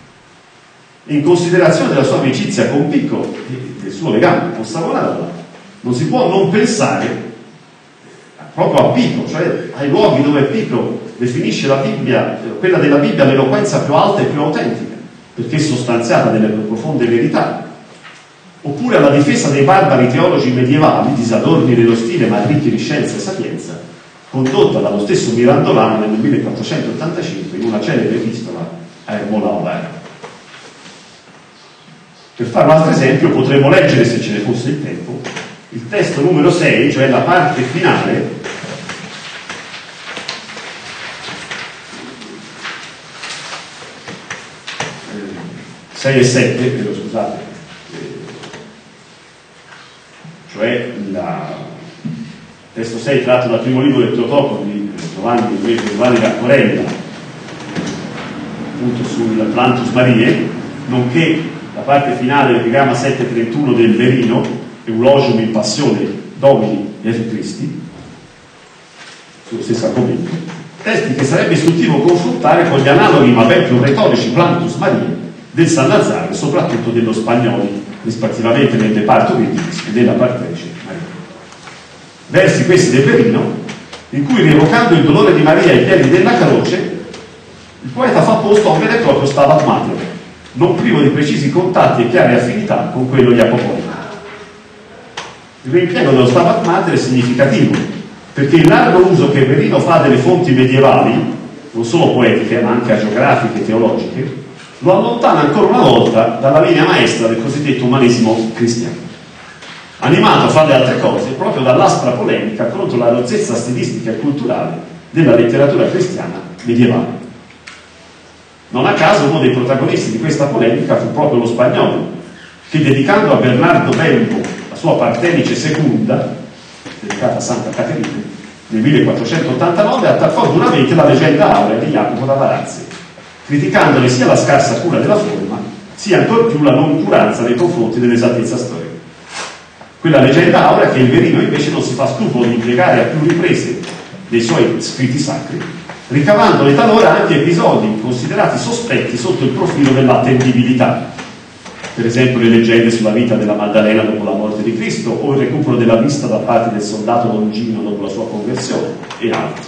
In considerazione della sua amicizia con Pico e del suo legame con Savonarola, non si può non pensare proprio a Pico, cioè ai luoghi dove Pico definisce la Bibbia, quella della Bibbia, l'eloquenza più alta e più autentica, perché sostanziata delle profonde verità, oppure alla difesa dei barbari teologi medievali, disadorni nello stile ma ricchi di scienza e sapienza, condotta dallo stesso Mirandolano nel millequattrocentottantacinque in una celebre epistola a Ermolao. Per fare un altro esempio potremmo leggere, se ce ne fosse il tempo, il testo numero sei, cioè la parte finale sei e sette, però scusate, cioè il testo sei tratto dal primo libro del Teotocco di Giovanni, Giovanni da Corella, appunto sul Plantus Mariae, nonché la parte finale del l'epigramma sette trentuno del Verino, Eulogium in Passione Domini et Christi, sullo stesso argomento, testi che sarebbe istruttivo confrontare con gli analoghi ma ben più retorici Plantus Mariae del San Lazzaro e soprattutto dello Spagnoli, rispettivamente nel Departo Virginis e nella Partrece Maria. Versi questi del Verino, in cui rievocando il dolore di Maria ai piedi della croce, il poeta fa posto a un vero e proprio Stabat Mater, non privo di precisi contatti e chiare affinità con quello di Apocalisse. Il reimpiego dello Stabat Mater è significativo, perché il largo uso che Verino fa delle fonti medievali, non solo poetiche ma anche agiografiche e teologiche, lo allontana ancora una volta dalla linea maestra del cosiddetto umanesimo cristiano, animato a fare altre cose proprio dall'aspra polemica contro la rozzezza stilistica e culturale della letteratura cristiana medievale. Non a caso uno dei protagonisti di questa polemica fu proprio lo Spagnolo, che dedicando a Bernardo Bello la sua Partenice Secunda, dedicata a Santa Caterina, nel millequattrocentottantanove attaccò duramente la leggenda aurea di Jacopo da Varazze, criticandone sia la scarsa cura della forma, sia ancor più la noncuranza nei confronti dell'esattezza storica. Quella leggenda aurea che il Verino invece non si fa scrupolo di impiegare a più riprese nei suoi scritti sacri, ricavandone talora anche episodi considerati sospetti sotto il profilo dell'attendibilità, per esempio le leggende sulla vita della Maddalena dopo la morte di Cristo o il recupero della vista da parte del soldato Longino dopo la sua conversione e altri.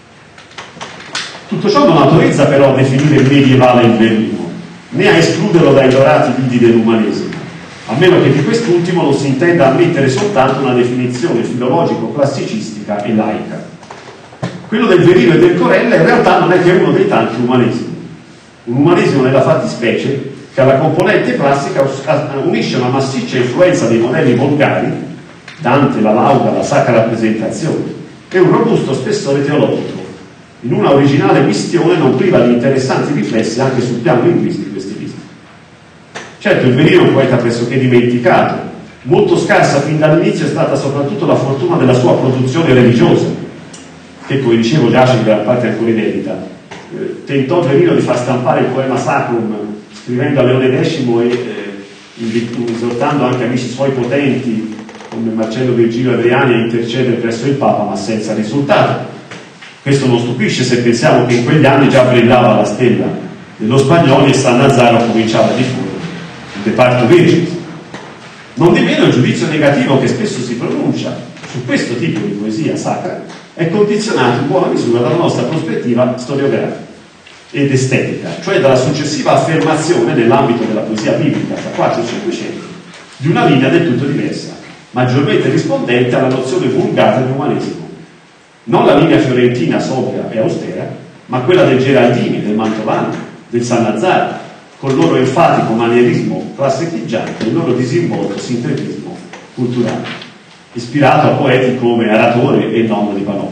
Tutto ciò non autorizza però a definire medievale il Verino, né a escluderlo dai dorati vidi dell'umanesimo, a meno che di quest'ultimo non si intenda ammettere soltanto una definizione filologico-classicistica e laica. Quello del Verino e del Corella in realtà non è che uno dei tanti umanesimi. Un umanesimo nella fattispecie che alla componente classica unisce una massiccia influenza dei modelli volgari, Dante, la lauda, la sacra rappresentazione, e un robusto spessore teologico, in una originale mistione non priva di interessanti riflessi anche sul piano linguistico e stilistico. Certo, il Verino è un poeta pressoché dimenticato. Molto scarsa fin dall'inizio è stata soprattutto la fortuna della sua produzione religiosa, che, come dicevo, giace in gran parte ancora inedita. Eh, tentò Verino di far stampare il poema Sacrum, scrivendo a Leone X e eh, esortando anche amici suoi potenti, come Marcello Virgilio Adriani, a intercedere presso il Papa, ma senza risultato. Questo non stupisce se pensiamo che in quegli anni già brillava la stella dello Spagnoli e San Lazzaro cominciava a diffondere il Departo Virginis. Non di meno il giudizio negativo che spesso si pronuncia su questo tipo di poesia sacra è condizionato in buona misura dalla nostra prospettiva storiografica ed estetica, cioè dalla successiva affermazione nell'ambito della poesia biblica tra quattro e cinquecento di una linea del tutto diversa, maggiormente rispondente alla nozione vulgata di umanesimo. Non la linea fiorentina sobria e austera, ma quella del Geraldini, del Mantovano, del San Lazzaro, col loro enfatico manierismo classiceggiante e il loro disinvolto sintetismo culturale, ispirato a poeti come Aratore e Nonno di Panò.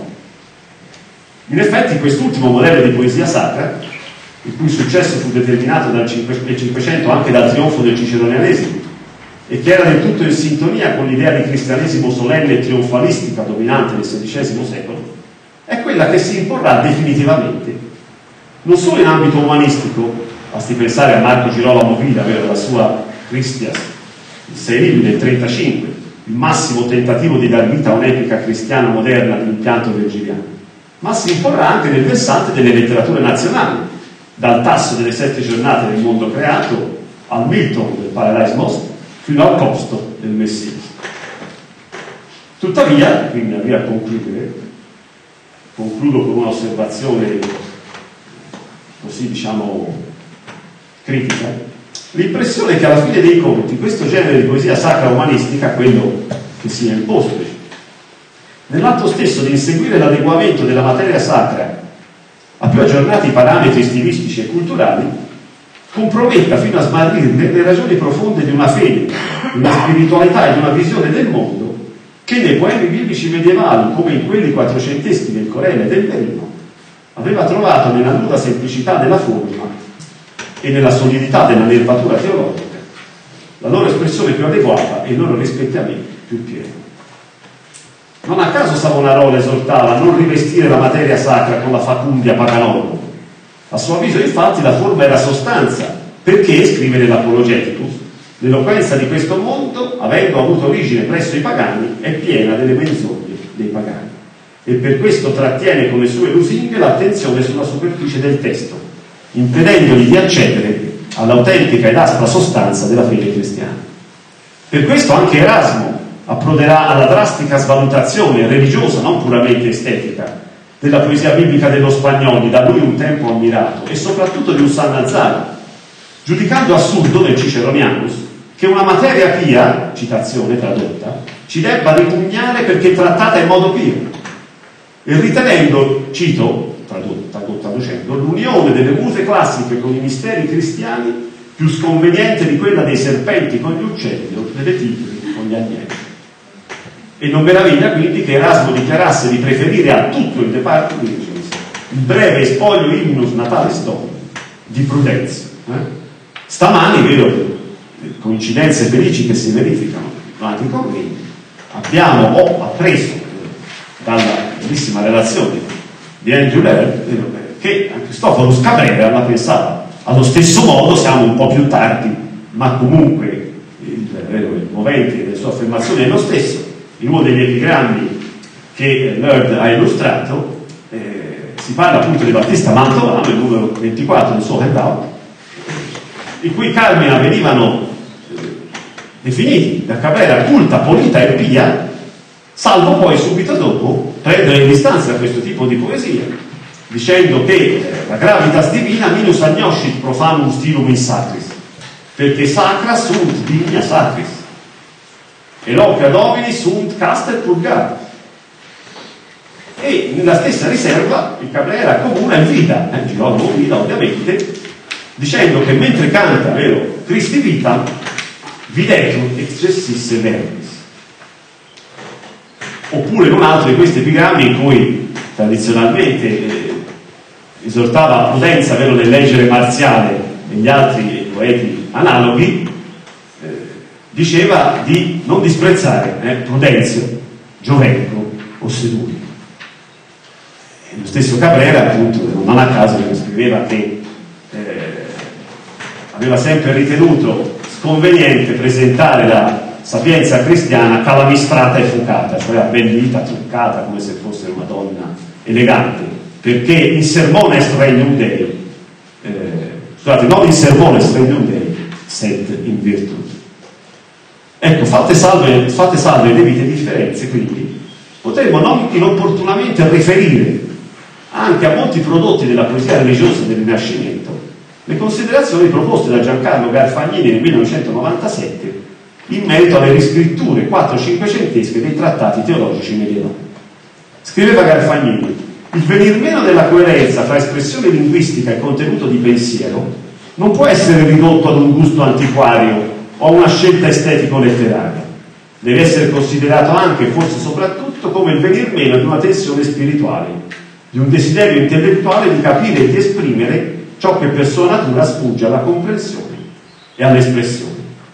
In effetti quest'ultimo modello di poesia sacra, il cui successo fu determinato dal Cinquecento anche dal trionfo del ciceronianesimo e che era del tutto in sintonia con l'idea di cristianesimo solenne e trionfalistica dominante nel sedicesimo secolo, è quella che si imporrà definitivamente, non solo in ambito umanistico, basti pensare a Marco Girolamo Vida, la sua Christias, il sei libri del trentacinque, il massimo tentativo di dar vita a un'epica cristiana moderna di impianto virgiliano, ma si imporrà anche nel versante delle letterature nazionali, dal Tasso delle sette giornate del mondo creato al Milton del Paradise Lost fino al Costo del Messia. Tuttavia, quindi a via a concludere, concludo con un'osservazione così diciamo critica, l'impressione è che alla fine dei conti questo genere di poesia sacra umanistica, quello che si è imposto, nell'atto stesso di inseguire l'adeguamento della materia sacra a più aggiornati parametri stilistici e culturali, comprometta fino a smarrirne le ragioni profonde di una fede, una spiritualità e di una visione del mondo che nei poemi biblici medievali, come in quelli quattrocenteschi del Corella e del Verino, aveva trovato nella nuda semplicità della forma e nella solidità della nervatura teologica la loro espressione più adeguata e il loro rispettamento più pieno. Non a caso Savonarola esortava a non rivestire la materia sacra con la facundia paganorum. A suo avviso, infatti, la forma era sostanza, perché, scrive nell'Apologeticus, L'eloquenza di questo mondo, avendo avuto origine presso i pagani, è piena delle menzogne dei pagani, e per questo trattiene con le sue lusinghe l'attenzione sulla superficie del testo, impedendogli di accedere all'autentica ed aspra sostanza della fede cristiana. Per questo anche Erasmo approderà alla drastica svalutazione religiosa, non puramente estetica, della poesia biblica dello Spagnoli, da lui un tempo ammirato, e soprattutto di un Sannazaro, giudicando assurdo nel Ciceronianus che una materia pia, citazione tradotta, ci debba ripugnare perché trattata in modo pio, e ritenendo, cito, tradotta, traducendo, l'unione delle muse classiche con i misteri cristiani più sconveniente di quella dei serpenti con gli uccelli o delle tigri con gli agnelli. E non meraviglia quindi che Erasmo dichiarasse di preferire a tutto il De Parte Virginis il breve spoglio hymnus natalis Domini di Prudenza. Eh? Stamani, vedo coincidenze felici che si verificano durante i commenti, abbiamo ho appreso dalla bellissima relazione di Andrew Laird che Cristoforo Cabrera la pensava allo stesso modo. Siamo un po' più tardi, ma comunque il, il movente delle sue affermazioni è lo stesso. In uno degli epigrammi che Laird ha illustrato eh, si parla appunto di Battista Mantovano, il numero ventiquattro del suo handout, i cui Carmina venivano eh, definiti da Cabrera culta, polita e pia, salvo poi subito dopo prendere le distanze da questo tipo di poesia, dicendo che eh, la gravitas divina minus agnoscit profanum stilum in sacris, perché sacra sunt digna sacris, e l'opera domini sunt casta et purgata. E nella stessa riserva il Cabrera comuna il Vida, eh, Girolamo Vida ovviamente, dicendo che mentre canta, vero, Christi vita, videtur excessisse verbis. Oppure in un altro di questi epigrammi in cui tradizionalmente eh, esortava a prudenza, vero, nel leggere Marziale e gli altri poeti analoghi, eh, diceva di non disprezzare eh, Prudenzio, Giovenco o Seduri. E lo stesso Cabrera, appunto, non a caso scriveva che eh, aveva sempre ritenuto sconveniente presentare la sapienza cristiana calamistrata e fucata, cioè abbellita, truccata, come se fosse una donna elegante, perché in sermones regnum Dei, eh, scusate, non in sermones regnum Dei, sed in virtù. Ecco, fatte salve, fatte salve le debite differenze, quindi potremmo non inopportunamente riferire anche a molti prodotti della poesia religiosa del Rinascimento le considerazioni proposte da Giancarlo Garfagnini nel millenovecentonovantasette in merito alle riscritture quattro-cinquecentesche dei trattati teologici medievali. Scriveva Garfagnini: il venir meno della coerenza tra espressione linguistica e contenuto di pensiero non può essere ridotto ad un gusto antiquario o a una scelta estetico-letteraria. Deve essere considerato anche, forse soprattutto, come il venir meno di una tensione spirituale, di un desiderio intellettuale di capire e di esprimere ciò che per sua natura sfugge alla comprensione e all'espressione.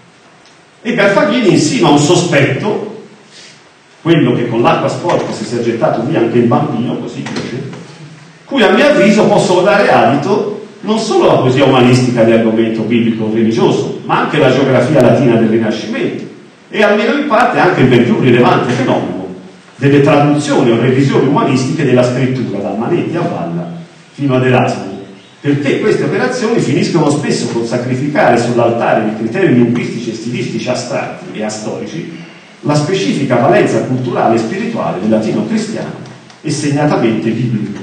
E Garfagnini insinua un sospetto, quello che con l'acqua sporca si sia gettato via anche il bambino, così dice, cui a mio avviso possono dare adito non solo la poesia umanistica di argomento biblico-religioso, ma anche la geografia latina del Rinascimento, e almeno in parte anche il ben più rilevante fenomeno delle traduzioni o revisioni umanistiche della scrittura, da Manetti a Valla fino ad Erasmo, perché queste operazioni finiscono spesso con sacrificare sull'altare di criteri linguistici e stilistici astratti e astorici la specifica valenza culturale e spirituale del latino cristiano e segnatamente biblico.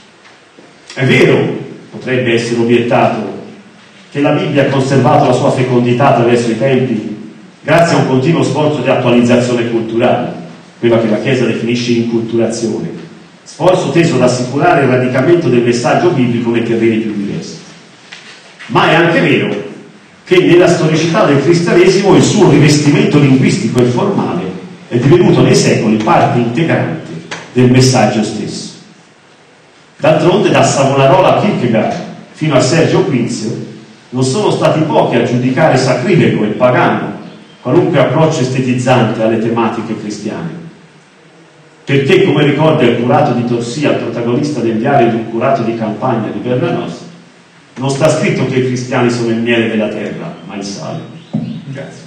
È vero, potrebbe essere obiettato, che la Bibbia ha conservato la sua fecondità attraverso i tempi grazie a un continuo sforzo di attualizzazione culturale, quella che la Chiesa definisce inculturazione, sforzo teso ad assicurare il radicamento del messaggio biblico nei terreni più diversi. Ma è anche vero che nella storicità del cristianesimo il suo rivestimento linguistico e formale è divenuto nei secoli parte integrante del messaggio stesso. D'altronde, da Savonarola a Kierkegaard fino a Sergio Quinzio, non sono stati pochi a giudicare sacrilego e pagano qualunque approccio estetizzante alle tematiche cristiane. Perché, come ricorda il curato di Torsia, il protagonista del diario di un curato di campagna di Bernanos, non sta scritto che i cristiani sono il miele della terra, ma il sale. Grazie.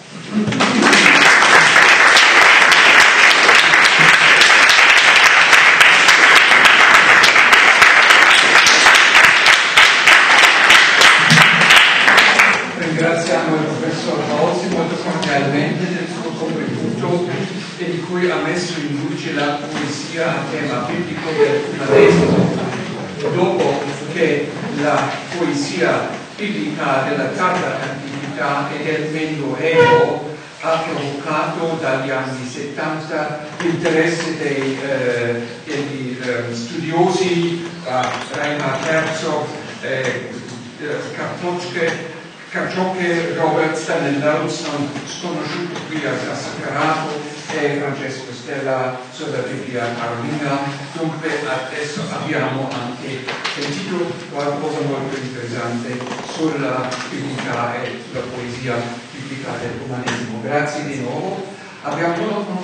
Ringraziamo il professor Paolsi molto cordialmente del suo contributo e di cui ha messo in luce la poesia a tema biblico del umanesimo, dopo che la poesia biblica della tarda antichità e del Medioevo ha provocato dagli anni settanta l'interesse dei, eh, degli eh, studiosi uh, Reinhard Herzog, eh, Kartotschke, Kartotschke, Robert Stanello, sono sconosciuto qui a Saccarato, e Francesco Stella sulla Bibbia Carolina. Dunque adesso abbiamo anche sentito qualcosa molto interessante sulla biblica e sulla poesia biblica dell'umanesimo. Grazie di nuovo. Abbiamo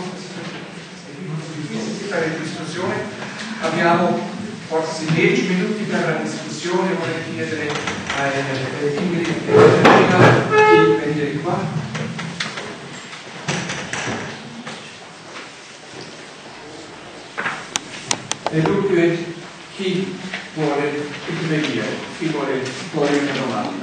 per la discussione, abbiamo forse dieci minuti per la discussione. Vorrei chiedere a Ingrid e Caterina di venire qua. E dunque chi vuole intervenire, chi vuole porre una domanda?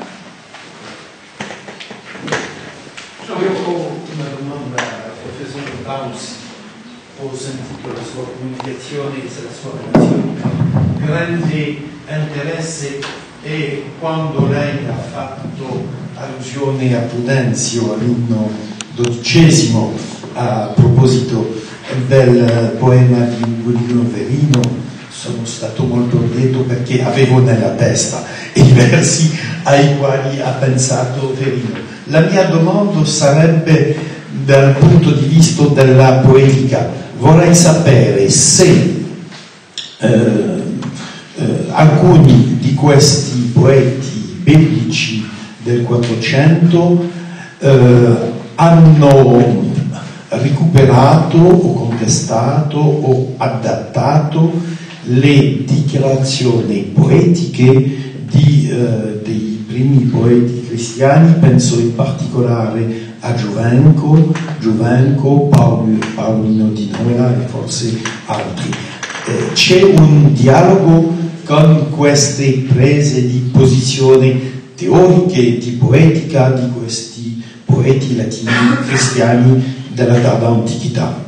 Io ho una domanda al professor Paolsi, ho sentito la sua comunicazione e la sua relazione. Grande interesse e quando lei ha fatto allusione a Prudenzio, all'inno dodicesimo, a proposito del poema di Ugolino Verino, sono stato molto lieto perché avevo nella testa i versi ai quali ha pensato Verino. La mia domanda sarebbe dal punto di vista della poetica. Vorrei sapere se eh, eh, alcuni di questi poeti biblici del Quattrocento eh, hanno recuperato o contestato o adattato le dichiarazioni poetiche di, eh, dei primi poeti cristiani. Penso in particolare a Giovenco, Giovenco, Paolo, Paolino di Nola e forse altri. Eh, c'è un dialogo con queste prese di posizione teoriche, di poetica di questi poeti latini cristiani della tarda antichità.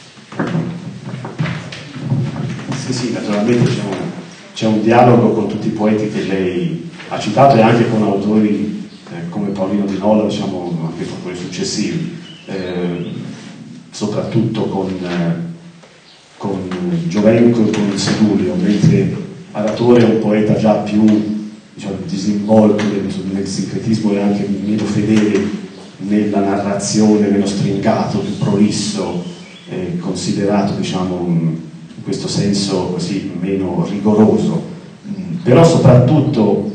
Sì, sì, naturalmente c'è un, c'è un dialogo con tutti i poeti che lei ha citato e anche con autori eh, come Paolino di Nola, diciamo anche con quelli successivi, eh, soprattutto con, eh, con Giovenco e con Sedulio, mentre Aratore è un poeta già più, diciamo, disinvolto nel, nel sincretismo e anche meno fedele nella narrazione, meno stringato, più prolisso, eh, considerato, diciamo, in questo senso così meno rigoroso. Mm, però soprattutto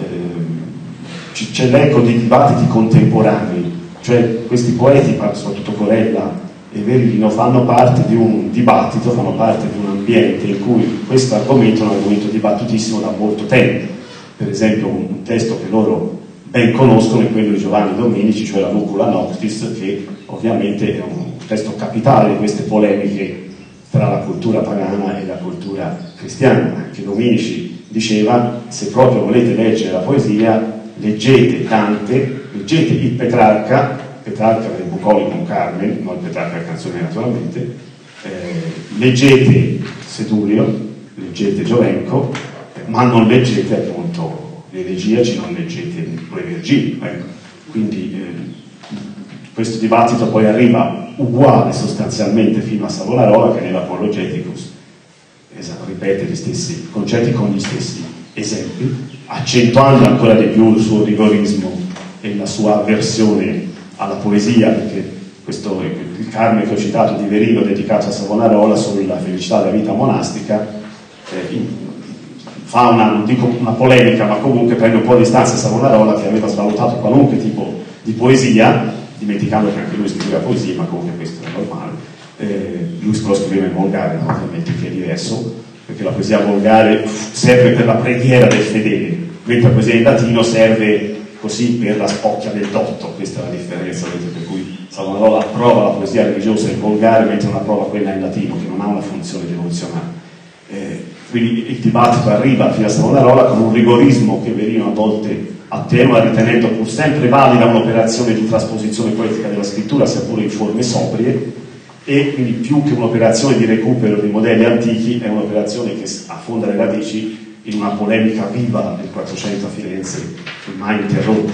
eh, c'è l'eco di dibattiti contemporanei, cioè questi poeti, soprattutto Corella e Verino, fanno parte di un dibattito, fanno parte di un ambiente in cui questo argomento è un argomento dibattutissimo da molto tempo. Per esempio un testo che loro ben conoscono è quello di Giovanni Dominici, cioè la Nucula Noctis, che ovviamente è un testo capitale di queste polemiche tra la cultura pagana e la cultura cristiana. Anche Dominici diceva: se proprio volete leggere la poesia, leggete Dante, leggete il Petrarca, Petrarca del Bucolico Carmen, non il Petrarca delle canzoni naturalmente, eh, leggete Sedulio, leggete Giovenco, eh, ma non leggete appunto le elegiaci, non leggete le Vergili. Ecco. Quindi eh, questo dibattito poi arriva uguale sostanzialmente fino a Savonarola, che nell'Apologeticus esatto, ripete gli stessi concetti con gli stessi esempi, accentuando ancora di più il suo rigorismo e la sua avversione alla poesia, perché questo, il Carme che ho citato di Verino, dedicato a Savonarola sulla felicità della vita monastica, eh, in, fa una, non dico una polemica, ma comunque prende un po' di distanza a Savonarola, che aveva svalutato qualunque tipo di poesia, dimenticando che anche lui scriveva poesia, ma comunque questo è normale. Eh, lui lo scriveva in volgare, ovviamente, che è diverso, perché la poesia volgare serve per la preghiera del fedele, mentre la poesia in latino serve così per la spocchia del dotto, questa è la differenza, per cui Savonarola approva la poesia religiosa e volgare mentre non approva quella in latino, che non ha una funzione rivoluzionaria. Eh, quindi il dibattito arriva fino a Savonarola con un rigorismo che Verino a volte attenua, ritenendo pur sempre valida un'operazione di trasposizione poetica della scrittura, sia pure in forme sobrie, e quindi più che un'operazione di recupero dei modelli antichi è un'operazione che affonda le radici in una polemica viva del Quattrocento a Firenze, mai interrotta.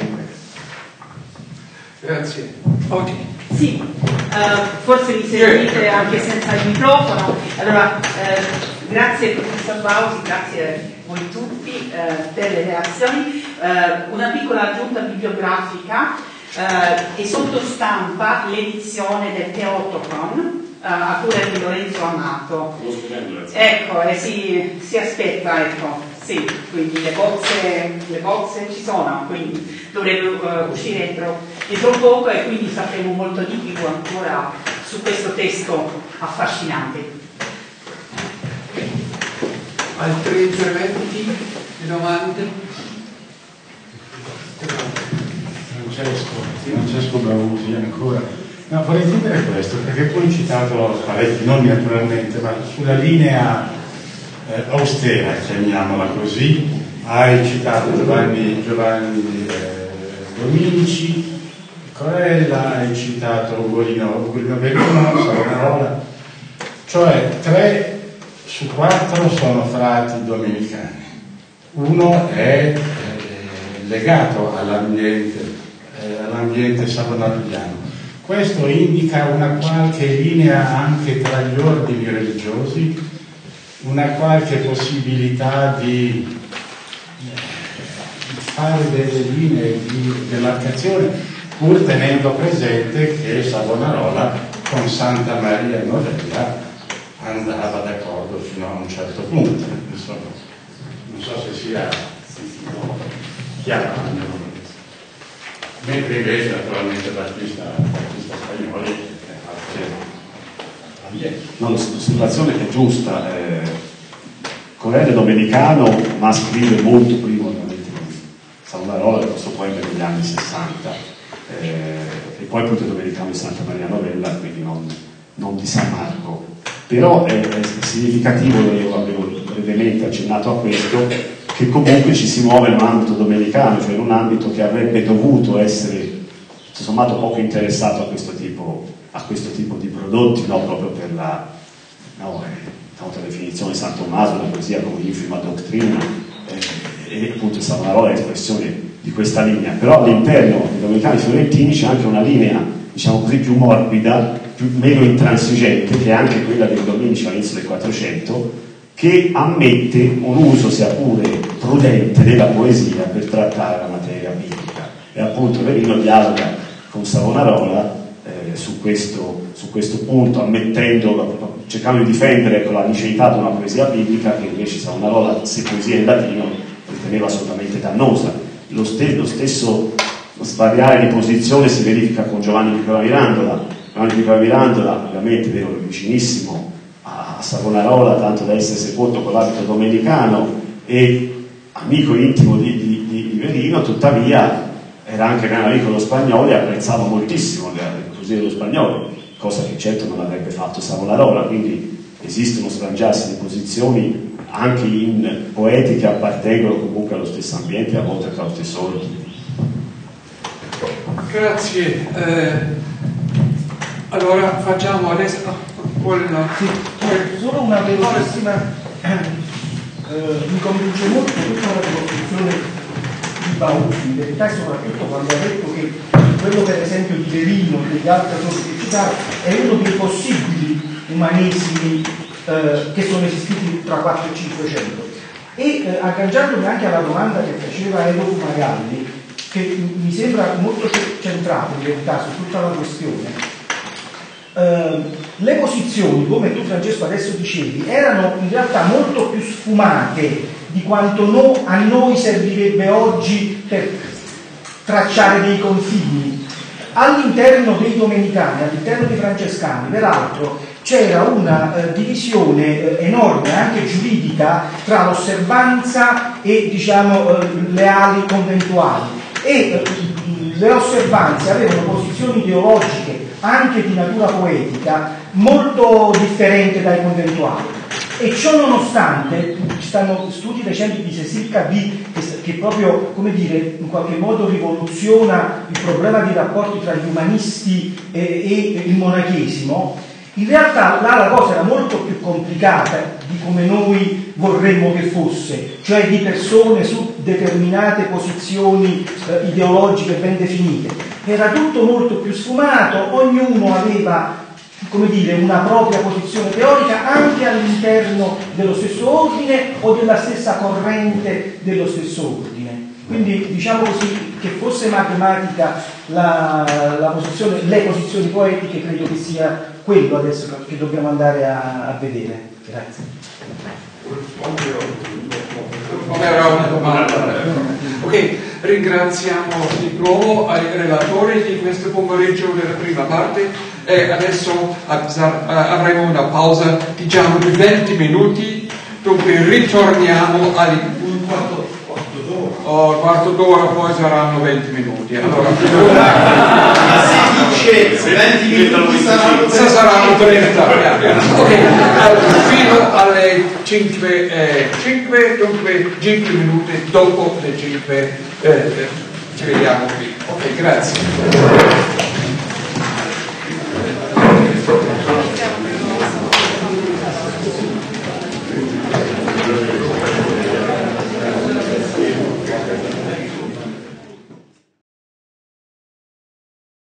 Grazie. Ok. Sì, uh, forse mi sentite anche senza il microfono. Allora, eh, grazie professor Bausi, grazie a voi tutti eh, per le reazioni. Eh, una piccola aggiunta bibliografica, eh, è sotto stampa l'edizione del Teotocon, a cura di Lorenzo Amato. Ecco, eh, si, si aspetta, ecco, sì, quindi le bozze, le bozze ci sono, quindi dovrebbe uh, uscire entro, entro poco e quindi sapremo molto di più ancora su questo testo affascinante. Altri interventi, domande? Francesco, Francesco Bausi ancora. No, vorrei chiedere questo, perché tu hai citato parecchi nomi naturalmente, ma sulla linea eh, austera, chiamiamola così, hai citato Giovanni, Giovanni eh, Dominici, Corella, hai citato Ugolino, Ugolino Verino, Savonarola, cioè tre su quattro sono frati domenicani. Uno è eh, legato all'ambiente, eh, all'ambiente savonaroliano. Questo indica una qualche linea anche tra gli ordini religiosi, una qualche possibilità di fare delle linee di demarcazione, pur tenendo presente che Savonarola con Santa Maria Novella andava d'accordo fino a un certo punto. Insomma, non so se sia chiaro. Mentre invece naturalmente l'artista spagnolo è no, l'osservazione è giusta. eh, Corella è domenicano, ma scrive molto prima ovviamente di Savonarola, il nostro poema degli anni sessanta, eh, e poi appunto è domenicano di Santa Maria Novella, quindi non, non di San Marco. Però è, è significativo, io avevo brevemente accennato a questo, che comunque ci si muove in un ambito domenicano, cioè in un ambito che avrebbe dovuto essere, tutto sommato, poco interessato a questo tipo, a questo tipo di prodotti, no? Proprio per la, no, eh, la definizione di San Tommaso, la poesia come infima dottrina, eh, e appunto Savonarola è espressione di questa linea. Però all'interno dei domenicani fiorentini c'è anche una linea, diciamo così, più morbida, più, meno intransigente, che è anche quella dei Dominici all'inizio del Quattrocento, che ammette un uso sia pure prudente della poesia per trattare la materia biblica. E appunto Verino dialoga con Savonarola eh, su, questo, su questo punto, ammettendo, cercando di difendere con la liceità di una poesia biblica che invece Savonarola, se poesia in latino, riteneva assolutamente dannosa. Lo, ste lo stesso svariare di posizione si verifica con Giovanni Piccola Mirandola. Giovanni Piccola Mirandola, ovviamente, vero, vicinissimo a Savonarola, tanto da essere sepolto con l'abito domenicano e amico intimo di, di, di, di Verino, tuttavia era anche gran amico dello Spagnolo e apprezzava moltissimo la poesia dello Spagnolo, cosa che certo non avrebbe fatto Savonarola. Quindi esiste uno sfrangiarsi di posizioni anche in poeti che appartengono comunque allo stesso ambiente, a volte tra lo stesso ordine. Grazie. Eh, allora facciamo adesso Sì, solo una velocissima, eh, mi convince molto tutta la ricostruzione di Bausi, in verità, soprattutto quando ha detto che quello per esempio di Verino e degli altri autori che citare è uno dei possibili umanesimi eh, che sono esistiti tra quattro e cinquecento. E eh, agganciandomi anche alla domanda che faceva Edo Fumagalli, che mi sembra molto centrato in verità su tutta la questione. Uh, le posizioni, come tu Francesco adesso dicevi, erano in realtà molto più sfumate di quanto no, a noi servirebbe oggi per tracciare dei confini. All'interno dei domenicani, all'interno dei francescani, peraltro, c'era una uh, divisione uh, enorme, anche giuridica, tra l'osservanza e, diciamo, uh, le ali conventuali. e le osservanze avevano posizioni ideologiche anche di natura poetica molto differenti dai conventuali. E ciò nonostante, ci stanno studi recenti di Cécile Cabi che, che proprio, come dire, in qualche modo rivoluziona il problema dei rapporti tra gli umanisti e, e il monachesimo. In realtà là la cosa era molto più complicata di come noi vorremmo che fosse, cioè di persone su determinate posizioni eh, ideologiche ben definite. Era tutto molto più sfumato, ognuno aveva, come dire, una propria posizione teorica anche all'interno dello stesso ordine o della stessa corrente dello stesso ordine. Quindi diciamo così, che fosse matematica la, la posizione, le posizioni poetiche, credo che sia quello adesso che dobbiamo andare a, a vedere. Grazie. Era una domanda. Ok, ringraziamo di nuovo ai relatori di questo pomeriggio della prima parte e adesso avremo una pausa, diciamo, di venti minuti, dunque ritorniamo alle un quarto oh, quarto d'ora, poi saranno venti minuti. Allora, se dice venti minuti saranno saranno trenta. Ok, allora, fino alle cinque e cinque, dunque cinque minuti dopo le cinque eh, ci vediamo qui. Ok, grazie.